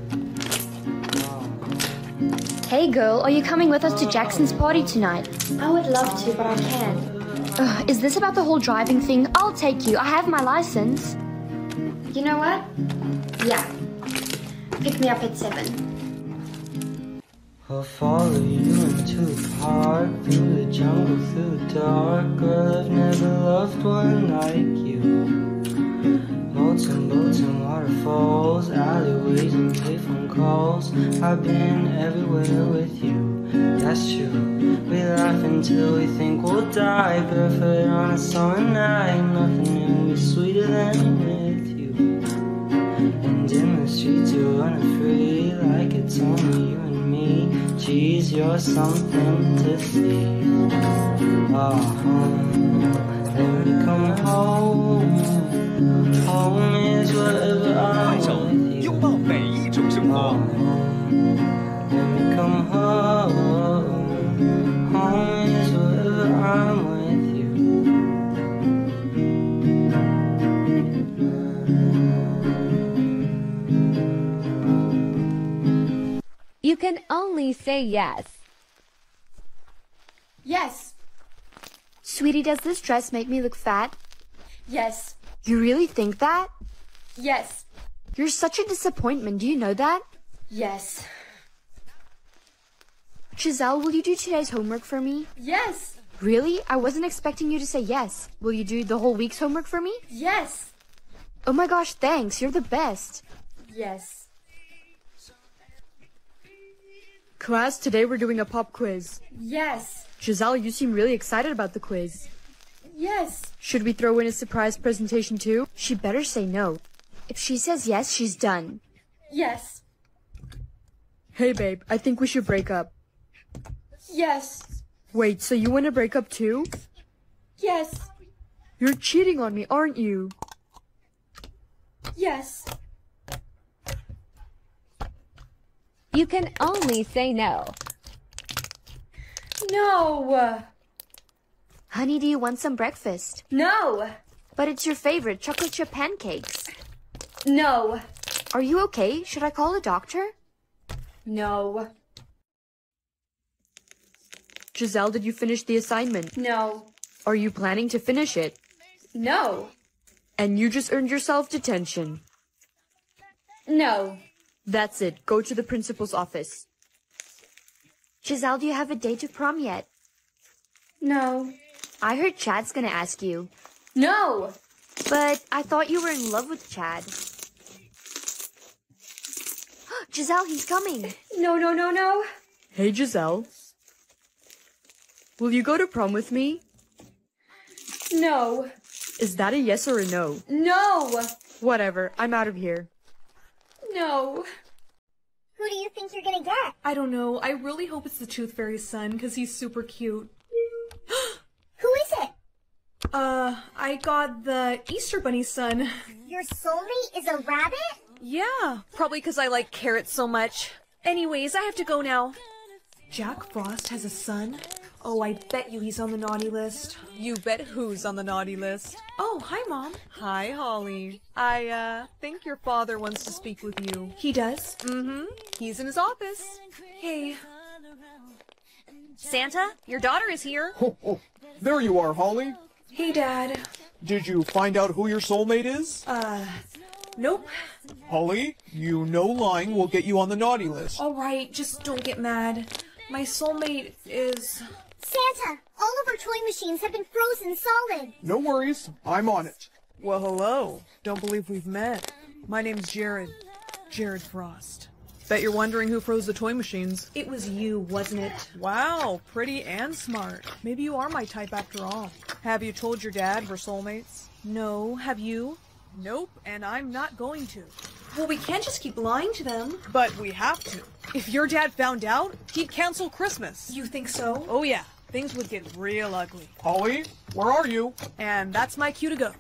Speaker 19: Hey, girl, are you coming with us to Jackson's party tonight?
Speaker 11: I would love to, but I can't.
Speaker 19: Ugh, is this about the whole driving thing? I'll take you. I have my license.
Speaker 11: You know what? Yeah. Pick me up at seven.
Speaker 21: I'll follow you into the park, through the jungle, through the dark. Girl, I've never loved one like you. Boats and boats and waterfalls, alleyways and payphone calls. I've been everywhere with you, that's true. We laugh until we think we'll die, barefoot on a summer night. Nothing will be sweeter than with you. And in the streets you run free, like it's only you and me. Geez, you're something to see. Oh, home, let me come home. Home is wherever I'm with you.
Speaker 20: 拥抱每一种
Speaker 21: home. Let me come home. Home is wherever I'm with you.
Speaker 8: You can only say yes.
Speaker 1: Yes.
Speaker 19: Sweetie, does this dress make me look fat?
Speaker 1: Yes.
Speaker 19: You really think that?
Speaker 1: Yes.
Speaker 19: You're such a disappointment, do you know that?
Speaker 1: Yes.
Speaker 19: Giselle, will you do today's homework for me?
Speaker 1: Yes.
Speaker 19: Really? I wasn't expecting you to say yes. Will you do the whole week's homework for me?
Speaker 1: Yes.
Speaker 19: Oh my gosh, thanks. You're the best.
Speaker 1: Yes.
Speaker 19: Class, today we're doing a pop quiz.
Speaker 1: Yes.
Speaker 19: Giselle, you seem really excited about the quiz.
Speaker 1: Yes.
Speaker 19: Should we throw in a surprise presentation too? She better say no. If she says yes, she's done.
Speaker 1: Yes.
Speaker 19: Hey babe, I think we should break up.
Speaker 1: Yes.
Speaker 19: Wait, so you want to break up too?
Speaker 1: Yes.
Speaker 19: You're cheating on me, aren't you?
Speaker 1: Yes.
Speaker 8: You can only say no.
Speaker 1: No.
Speaker 19: Honey, do you want some breakfast?
Speaker 1: No.
Speaker 19: But it's your favorite, chocolate chip pancakes.
Speaker 1: No.
Speaker 19: Are you okay? Should I call a doctor?
Speaker 1: No.
Speaker 19: Giselle, did you finish the assignment?
Speaker 1: No.
Speaker 19: Are you planning to finish it?
Speaker 1: No.
Speaker 19: And you just earned yourself detention.
Speaker 1: No.
Speaker 19: That's it. Go to the principal's office. Giselle, do you have a date to prom yet?
Speaker 1: No.
Speaker 19: I heard Chad's gonna ask you.
Speaker 1: No.
Speaker 19: But I thought you were in love with Chad. Giselle, he's coming.
Speaker 1: No, no, no, no.
Speaker 19: Hey, Giselle. Will you go to prom with me?
Speaker 1: No.
Speaker 19: Is that a yes or a no?
Speaker 1: No.
Speaker 19: Whatever. I'm out of here.
Speaker 1: No.
Speaker 6: Who do you think you're gonna get?
Speaker 4: I don't know. I really hope it's the Tooth Fairy's son, because he's super cute.
Speaker 6: Who is it?
Speaker 4: Uh, I got the Easter Bunny's son.
Speaker 6: Your soulmate is a rabbit?
Speaker 4: Yeah, probably because I like carrots so much. Anyways, I have to go now. Jack Frost has a son? Oh, I bet you he's on the naughty list.
Speaker 14: You bet who's on the naughty list.
Speaker 4: Oh, hi, Mom.
Speaker 14: Hi, Holly. I, uh, think your father wants to speak with you.
Speaker 4: He does?
Speaker 14: Mm-hmm. He's in his office.
Speaker 4: Hey.
Speaker 14: Santa, your daughter is here.
Speaker 22: Oh, oh. There you are, Holly.
Speaker 4: Hey, Dad.
Speaker 22: Did you find out who your soulmate is?
Speaker 4: Uh, nope.
Speaker 22: Holly, you know lying will get you on the naughty list.
Speaker 4: All right, just don't get mad. My soulmate is...
Speaker 6: Santa, all of our toy machines have been frozen solid.
Speaker 22: No worries, I'm on it.
Speaker 14: Well, hello. Don't believe we've met. My name's Jared. Jared Frost. Bet you're wondering who froze the toy machines.
Speaker 4: It was you, wasn't it?
Speaker 14: Wow, pretty and smart. Maybe you are my type after all. Have you told your dad we're soulmates?
Speaker 4: No, have you?
Speaker 14: Nope, and I'm not going to.
Speaker 4: Well, we can't just keep lying to them.
Speaker 14: But we have to. If your dad found out, he'd cancel Christmas.
Speaker 4: You think so?
Speaker 14: Oh yeah, things would get real ugly.
Speaker 22: Holly, where are you?
Speaker 14: And that's my cue to go.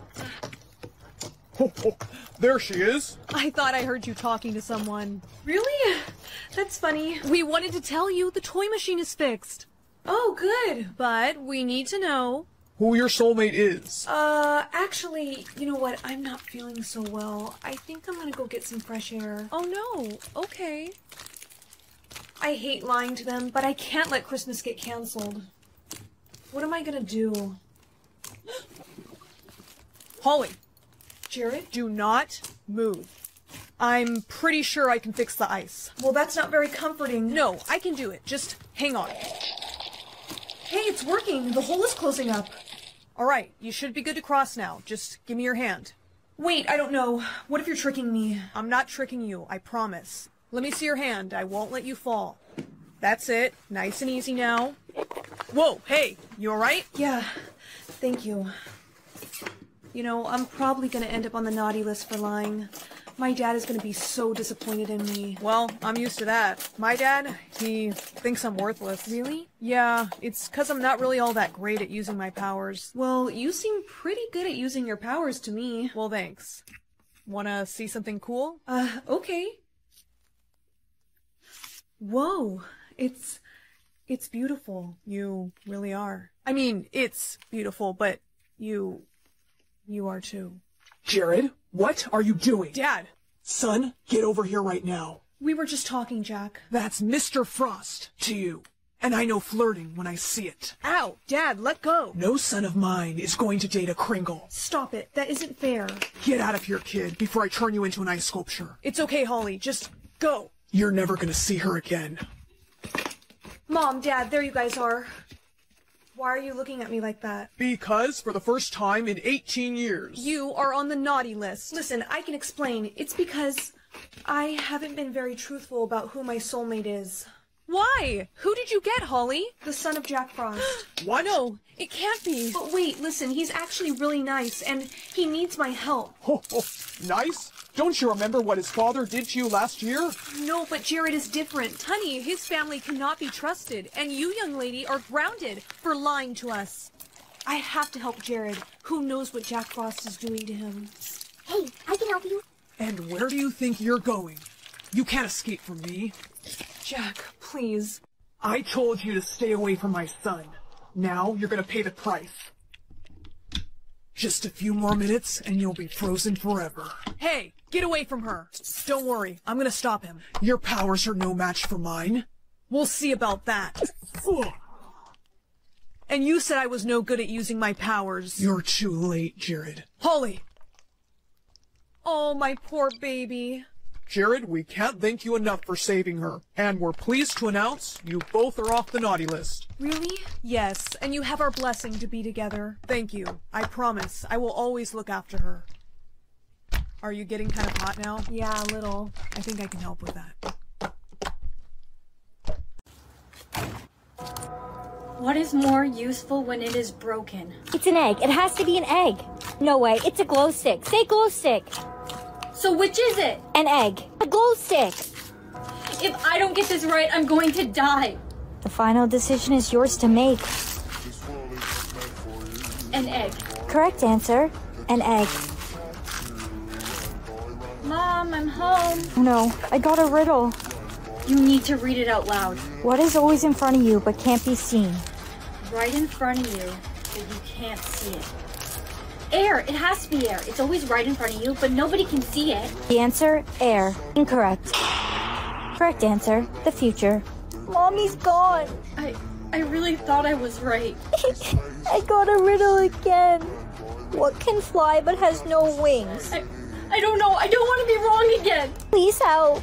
Speaker 22: Oh, oh, there she is.
Speaker 14: I thought I heard you talking to someone.
Speaker 4: Really? That's funny.
Speaker 14: We wanted to tell you the toy machine is fixed.
Speaker 4: Oh, good.
Speaker 14: But we need to know
Speaker 22: who your soulmate is.
Speaker 4: Uh, actually, you know what? I'm not feeling so well. I think I'm gonna go get some fresh air.
Speaker 14: Oh no, okay.
Speaker 4: I hate lying to them, but I can't let Christmas get canceled. What am I gonna do?
Speaker 14: Holly.
Speaker 4: Jared?
Speaker 14: Do not move. I'm pretty sure I can fix the ice.
Speaker 4: Well, that's not very comforting.
Speaker 14: No, I can do it. Just hang on.
Speaker 4: Hey, it's working. The hole is closing up.
Speaker 14: All right, you should be good to cross now. Just give me your hand.
Speaker 4: Wait, I don't know. What if you're tricking me?
Speaker 14: I'm not tricking you, I promise. Let me see your hand. I won't let you fall. That's it. Nice and easy now. Whoa, hey, you all right?
Speaker 4: Yeah, thank you. You know, I'm probably gonna end up on the naughty list for lying. My dad is gonna be so disappointed in me.
Speaker 14: Well, I'm used to that. My dad, he thinks I'm worthless.
Speaker 4: Really?
Speaker 14: Yeah, it's because I'm not really all that great at using my powers.
Speaker 4: Well, you seem pretty good at using your powers to me.
Speaker 14: Well, thanks. Wanna see something cool?
Speaker 4: Uh, okay.
Speaker 14: Whoa, it's... it's beautiful. You really are. I mean, it's beautiful, but you... you are too.
Speaker 22: Jared, what are you doing?
Speaker 14: Dad!
Speaker 22: Son, get over here right now.
Speaker 14: We were just talking, Jack.
Speaker 22: That's Mister Frost to you. And I know flirting when I see it.
Speaker 14: Ow! Dad, let go!
Speaker 22: No son of mine is going to date a Kringle.
Speaker 14: Stop it. That isn't fair.
Speaker 22: Get out of here, kid, before I turn you into an ice sculpture.
Speaker 14: It's okay, Holly. Just go.
Speaker 22: You're never gonna see her again.
Speaker 14: Mom, Dad, there you guys are. Why are you looking at me like that?
Speaker 22: Because, for the first time in eighteen years...
Speaker 14: You are on the naughty list. Listen, I can explain. It's because I haven't been very truthful about who my soulmate is.
Speaker 4: Why? Who did you get, Holly?
Speaker 14: The son of Jack Frost.
Speaker 22: What?
Speaker 4: No, it can't be.
Speaker 14: But wait, listen, he's actually really nice, and he needs my help.
Speaker 22: Oh, oh, nice? Don't you remember what his father did to you last year?
Speaker 14: No, but Jared is different.
Speaker 4: Honey, his family cannot be trusted, and you, young lady, are grounded for lying to us.
Speaker 14: I have to help Jared. Who knows what Jack Frost is doing to him?
Speaker 6: Hey, I can help you.
Speaker 22: And where do you think you're going? You can't escape from me.
Speaker 14: Jack, please.
Speaker 22: I told you to stay away from my son. Now you're gonna pay the price. Just a few more minutes and you'll be frozen forever.
Speaker 14: Hey, get away from her. Don't worry, I'm gonna stop him.
Speaker 22: Your powers are no match for mine.
Speaker 14: We'll see about that. And you said I was no good at using my powers.
Speaker 22: You're too late, Jared.
Speaker 14: Holly! Oh, my poor baby.
Speaker 22: Jared, we can't thank you enough for saving her. And we're pleased to announce you both are off the naughty list.
Speaker 14: Really? Yes, and you have our blessing to be together. Thank you. I promise. I will always look after her. Are you getting kind of hot now? Yeah, a little. I think I can help with that.
Speaker 3: What is more useful when it is broken?
Speaker 1: It's an egg. It has to be an egg. No way. It's a glow stick. Say glow stick.
Speaker 3: So which is it?
Speaker 1: An egg. A glow stick.
Speaker 3: If I don't get this right, I'm going to die.
Speaker 1: The final decision is yours to make.
Speaker 3: An egg.
Speaker 1: Correct answer. An egg.
Speaker 3: Mom, I'm home.
Speaker 1: No, I got a riddle.
Speaker 3: You need to read it out loud.
Speaker 1: What is always in front of you but can't be seen?
Speaker 3: Right in front of you, but you can't see it. Air. It has to be air. It's always right in front of you, but nobody can see it.
Speaker 1: The answer, air. Incorrect. Correct answer, the future. Mommy's gone.
Speaker 3: I I really thought I was right.
Speaker 1: I got a riddle again. What can fly but has no wings?
Speaker 3: I, I don't know. I don't want to be wrong again.
Speaker 1: Please help.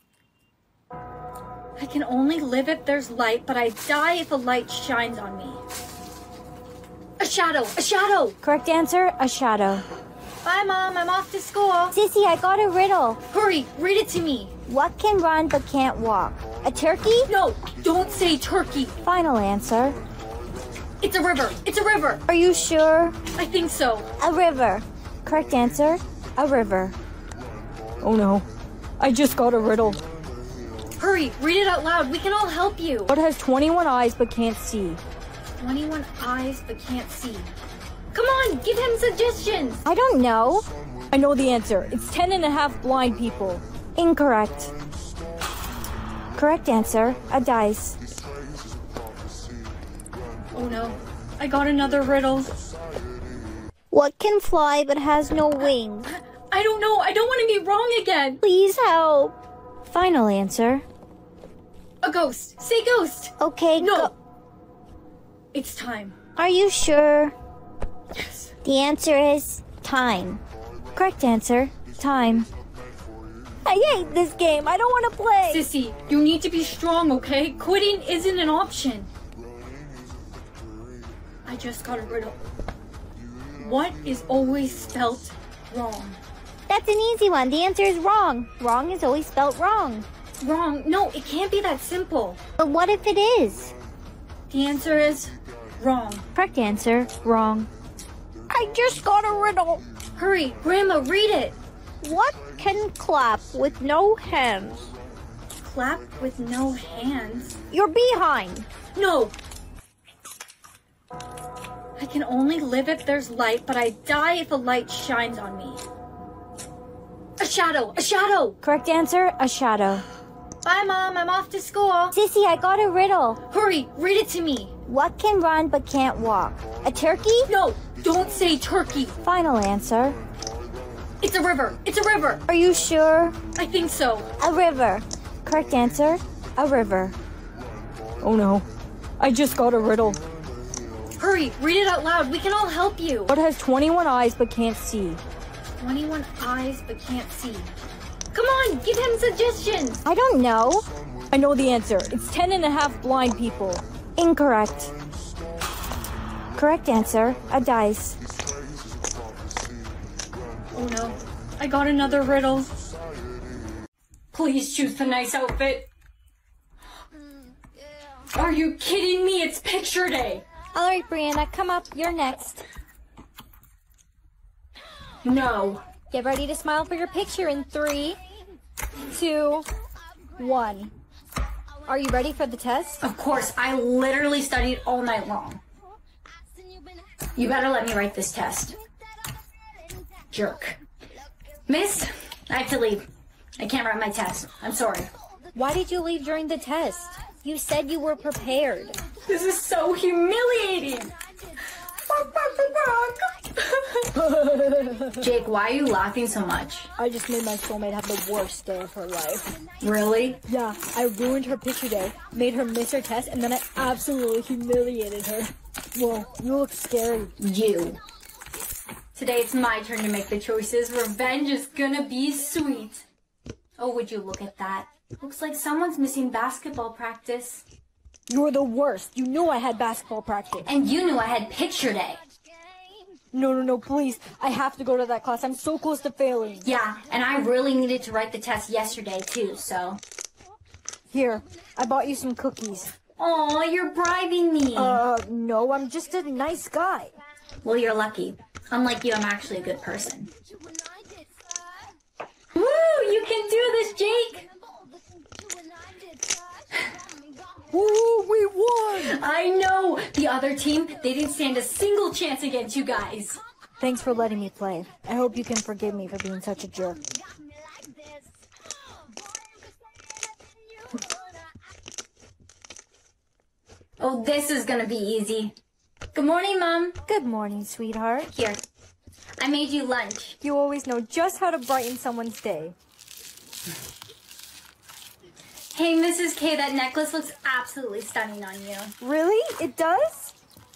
Speaker 3: I can only live if there's light, but I die if a light shines on me. A shadow! A shadow!
Speaker 1: Correct answer, a shadow.
Speaker 3: Bye, Mom. I'm off to school.
Speaker 1: Sissy, I got a riddle.
Speaker 3: Hurry, read it to me.
Speaker 1: What can run but can't walk? A turkey?
Speaker 3: No, don't say turkey.
Speaker 1: Final answer.
Speaker 3: It's a river. It's a river.
Speaker 1: Are you sure?
Speaker 3: I think so.
Speaker 1: A river. Correct answer, a river. Oh no, I just got a riddle.
Speaker 3: Hurry, read it out loud. We can all help you.
Speaker 1: What has twenty-one eyes but can't see?
Speaker 3: twenty-one eyes but can't see. Come on, give him suggestions.
Speaker 1: I don't know. I know the answer. It's ten and a half blind people. Incorrect. Correct answer, a dice.
Speaker 3: Oh no, I got another riddle.
Speaker 1: What can fly but has no wings?
Speaker 3: I don't know. I don't want to be wrong again.
Speaker 1: Please help. Final answer.
Speaker 3: A ghost. Say ghost.
Speaker 1: Okay,
Speaker 3: no.
Speaker 1: Go
Speaker 3: it's time.
Speaker 1: Are you sure?
Speaker 3: Yes.
Speaker 1: The answer is time. Correct answer, time. I hate this game. I don't want to play.
Speaker 3: Sissy, you need to be strong, okay? Quitting isn't an option. I just got a riddle. What is always spelt wrong?
Speaker 1: That's an easy one. The answer is wrong. Wrong is always spelt wrong.
Speaker 3: Wrong? No, it can't be that simple.
Speaker 1: But what if it is?
Speaker 3: The answer is wrong.
Speaker 1: Correct answer, wrong. I just got a riddle.
Speaker 3: Hurry, Grandma, read it.
Speaker 1: What can clap with no hands?
Speaker 3: Clap with no hands?
Speaker 1: Your behind.
Speaker 3: No. I can only live if there's light, but I die if a light shines on me. A shadow! A shadow!
Speaker 1: Correct answer, a shadow. Bye, Mom. I'm off to school. Sissy, I got a riddle. Hurry, read it to me. What can run but can't walk? A turkey?
Speaker 3: No, don't say turkey.
Speaker 1: Final answer.
Speaker 3: It's a river. It's a river.
Speaker 1: Are you sure?
Speaker 3: I think so.
Speaker 1: A river. Correct answer. A river. Oh no. I just got a riddle.
Speaker 3: Hurry, read it out loud. We can all help you.
Speaker 1: What has twenty-one eyes but can't see?
Speaker 3: twenty-one eyes but can't see. Come on, give him suggestions.
Speaker 1: I don't know. I know the answer. It's ten and a half blind people. Incorrect. Correct answer. A dice.
Speaker 3: Oh no. I got another riddle. Please choose the nice outfit. Are you kidding me? It's picture day.
Speaker 1: All right, Brianna, come up. You're next.
Speaker 3: No.
Speaker 1: Get ready to smile for your picture in three, two, one. Are you ready for the test?
Speaker 3: Of course. I literally studied all night long. You better let me write this test. Jerk. Miss, I have to leave. I can't write my test. I'm sorry.
Speaker 1: Why did you leave during the test? You said you were prepared.
Speaker 3: This is so humiliating. Jake, why are you laughing so much?
Speaker 1: I just made my soulmate have the worst day of her life.
Speaker 3: Really?
Speaker 1: Yeah, I ruined her picture day, made her miss her test, and then I absolutely humiliated her. Whoa, you look scary.
Speaker 3: You. Today it's my turn to make the choices. Revenge is gonna be sweet. Oh, would you look at that? Looks like someone's missing basketball practice.
Speaker 1: You're the worst. You knew I had basketball practice.
Speaker 3: And you knew I had picture day.
Speaker 1: No, no, no, please. I have to go to that class. I'm so close to failing.
Speaker 3: Yeah, and I really needed to write the test yesterday, too, so...
Speaker 1: Here, I bought you some cookies.
Speaker 3: Aw, you're bribing me.
Speaker 1: Uh, no, I'm just a nice guy.
Speaker 3: Well, you're lucky. Unlike you, I'm actually a good person. Woo! You can do this, Jake!
Speaker 1: Woo, we won!
Speaker 3: I know! The other team, they didn't stand a single chance against you guys.
Speaker 1: Thanks for letting me play. I hope you can forgive me for being such a jerk.
Speaker 3: Oh, this is gonna be easy. Good morning, Mom.
Speaker 1: Good morning, sweetheart.
Speaker 3: Here. I made you lunch.
Speaker 1: You always know just how to brighten someone's day.
Speaker 3: Hey, Missus K, that necklace looks absolutely stunning on you.
Speaker 1: Really? It does?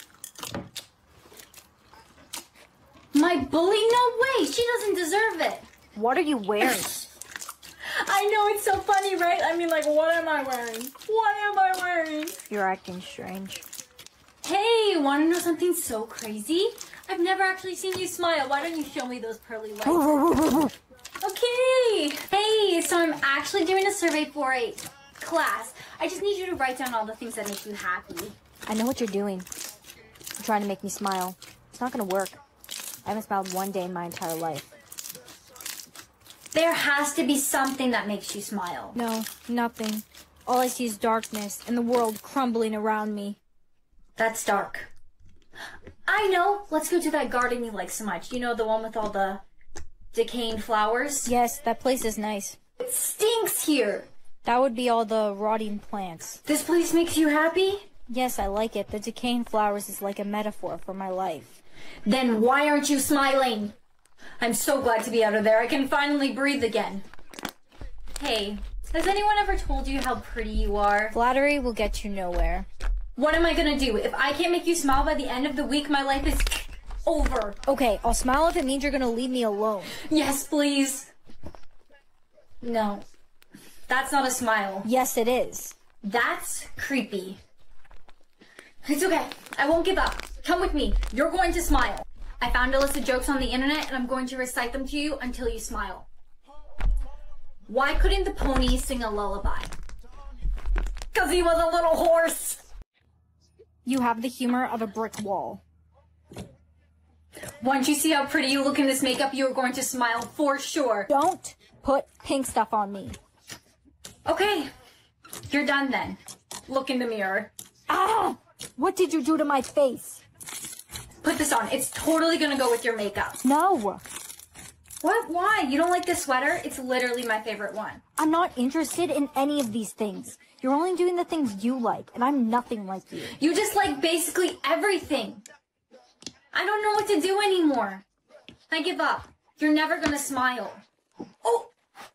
Speaker 3: My bully? No way! She doesn't deserve it.
Speaker 1: What are you wearing?
Speaker 3: I know, it's so funny, right? I mean, like, what am I wearing? What am I wearing?
Speaker 1: You're acting strange.
Speaker 3: Hey, want to know something so crazy? I've never actually seen you smile. Why don't you show me those pearly lights? Okay. Hey, so I'm actually doing a survey for a class. I just need you to write down all the things that make you happy.
Speaker 1: I know what you're doing. You're trying to make me smile. It's not going to work. I haven't smiled one day in my entire life.
Speaker 3: There has to be something that makes you smile.
Speaker 1: No, nothing. All I see is darkness and the world crumbling around me.
Speaker 3: That's dark. I know. Let's go to that garden you like so much. You know, the one with all the decaying flowers?
Speaker 1: Yes, that place is nice.
Speaker 3: It stinks here.
Speaker 1: That would be all the rotting plants.
Speaker 3: This place makes you happy?
Speaker 1: Yes, I like it. The decaying flowers is like a metaphor for my life.
Speaker 3: Then why aren't you smiling? I'm so glad to be out of there. I can finally breathe again. Hey, has anyone ever told you how pretty you are?
Speaker 1: Flattery will get you nowhere.
Speaker 3: What am I gonna do? If I can't make you smile by the end of the week, my life is over.
Speaker 1: Okay, I'll smile if it means you're gonna leave me alone.
Speaker 3: Yes, please. No. That's not a smile.
Speaker 1: Yes, it is.
Speaker 3: That's creepy. It's okay. I won't give up. Come with me. You're going to smile. I found a list of jokes on the internet and I'm going to recite them to you until you smile. Why couldn't the pony sing a lullaby? Because he was a little horse.
Speaker 1: You have the humor of a brick wall.
Speaker 3: Once you see how pretty you look in this makeup, you're going to smile for sure.
Speaker 1: Don't put pink stuff on me.
Speaker 3: Okay. You're done then. Look in the mirror.
Speaker 1: Ah! What did you do to my face?
Speaker 3: Put this on. It's totally gonna go with your makeup.
Speaker 1: No.
Speaker 11: What? Why? You don't like the sweater? It's literally my favorite one.
Speaker 1: I'm not interested in any of these things. You're only doing the things you like, and I'm nothing like you.
Speaker 11: You just like basically everything. I don't know what to do anymore. I give up. You're never gonna smile. Oh!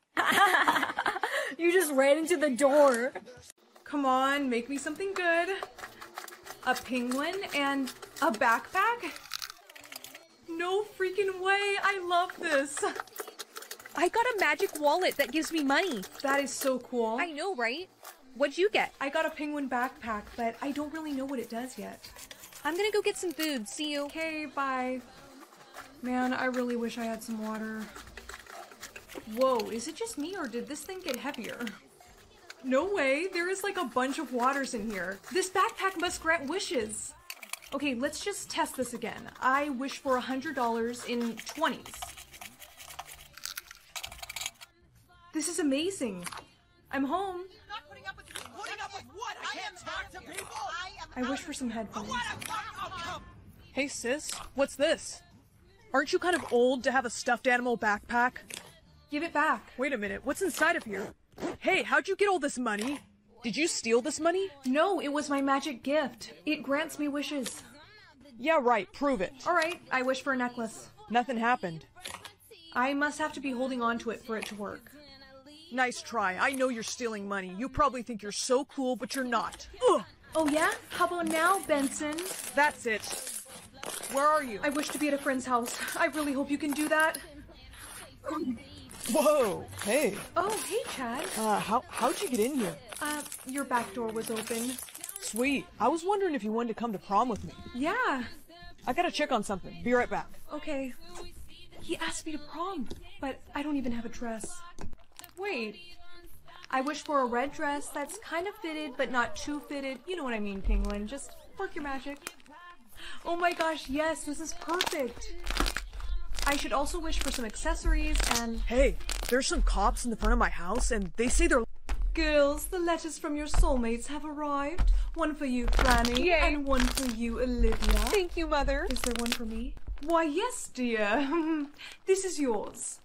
Speaker 1: You just ran into the door.
Speaker 14: Come on, make me something good. A penguin and a backpack? No freaking way, I love this.
Speaker 5: I got a magic wallet that gives me money.
Speaker 14: That is so cool.
Speaker 5: I know, right? What'd you get?
Speaker 14: I got a penguin backpack, but I don't really know what it does yet.
Speaker 5: I'm gonna go get some food. See you.
Speaker 14: Okay, bye. Man, I really wish I had some water. Whoa, is it just me or did this thing get heavier? No way, there is like a bunch of waters in here. This backpack must grant wishes. Okay, let's just test this again. I wish for a hundred dollars in twenties. This is amazing. I'm home. I wish for some headphones. Hey sis, what's this? Aren't you kind of old to have a stuffed animal backpack? Give it back. Wait a minute, what's inside of here? Hey, how'd you get all this money? Did you steal this money? No, it was my magic gift. It grants me wishes. Yeah, right, prove it. Alright, I wish for a necklace. Nothing happened. I must have to be holding on to it for it to work. Nice try. I know you're stealing money. You probably think you're so cool, but you're not. Ugh. Oh yeah? How about now, Benson? That's it. Where are you? I wish to be at a friend's house. I really hope you can do that.
Speaker 22: Whoa, hey.
Speaker 14: Oh, hey, Chad.
Speaker 22: Uh, how, how'd you get in here?
Speaker 14: Uh, your back door was open.
Speaker 22: Sweet. I was wondering if you wanted to come to prom with me.
Speaker 14: Yeah.
Speaker 22: I gotta check on something. Be right back.
Speaker 14: Okay. He asked me to prom, but I don't even have a dress. Wait. I wish for a red dress that's kind of fitted, but not too fitted. You know what I mean, Penguin. Just work your magic. Oh my gosh, yes, this is perfect. I should also wish for some accessories and...
Speaker 22: Hey, there's some cops in the front of my house, and they say they're...
Speaker 14: Girls, the letters from your soulmates have arrived. One for you, Franny, Yay. And one for you, Olivia.
Speaker 5: Thank you, Mother.
Speaker 14: Is there one for me? Why, yes, dear. This is yours.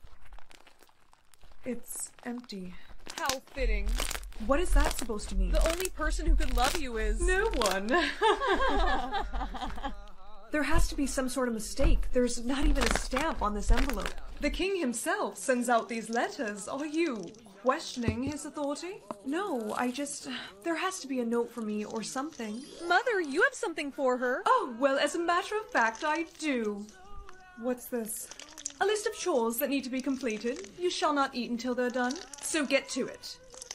Speaker 14: It's empty.
Speaker 5: How fitting.
Speaker 14: What is that supposed to mean?
Speaker 5: The only person who could love you is...
Speaker 14: No one. There has to be some sort of mistake. There's not even a stamp on this envelope. The king himself sends out these letters. Are you questioning his authority? No, I just... There has to be a note for me or something.
Speaker 5: Mother, you have something for her.
Speaker 14: Oh, well, as a matter of fact, I do. What's this? A list of chores that need to be completed. You shall not eat until they're done, so get to it.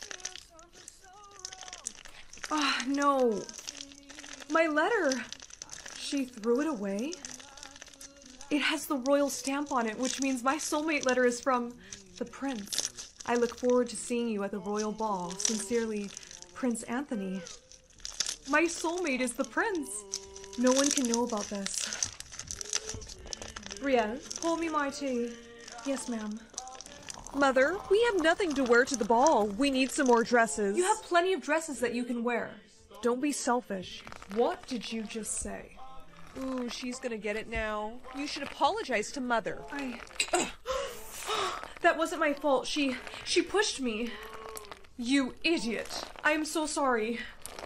Speaker 14: Ah, oh, no. My letter. She threw it away. It has the royal stamp on it, which means my soulmate letter is from the prince. I look forward to seeing you at the royal ball. Sincerely, Prince Anthony. My soulmate is the prince. No one can know about this. Brielle, pour me my tea. Yes, ma'am.
Speaker 5: Mother, we have nothing to wear to the ball. We need some more dresses.
Speaker 14: You have plenty of dresses that you can wear. Don't be selfish. What did you just say?
Speaker 5: Ooh, she's gonna get it now. You should apologize to Mother.
Speaker 14: I... That wasn't my fault. She... she pushed me. You idiot. I am so sorry.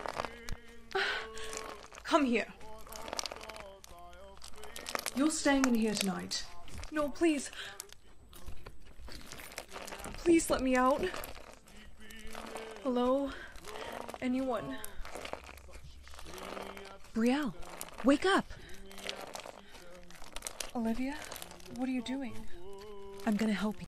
Speaker 14: Come here. You're staying in here tonight. No, please. Please let me out. Hello? Anyone?
Speaker 5: Brielle, wake up.
Speaker 14: Olivia, what are you doing?
Speaker 5: I'm gonna help you.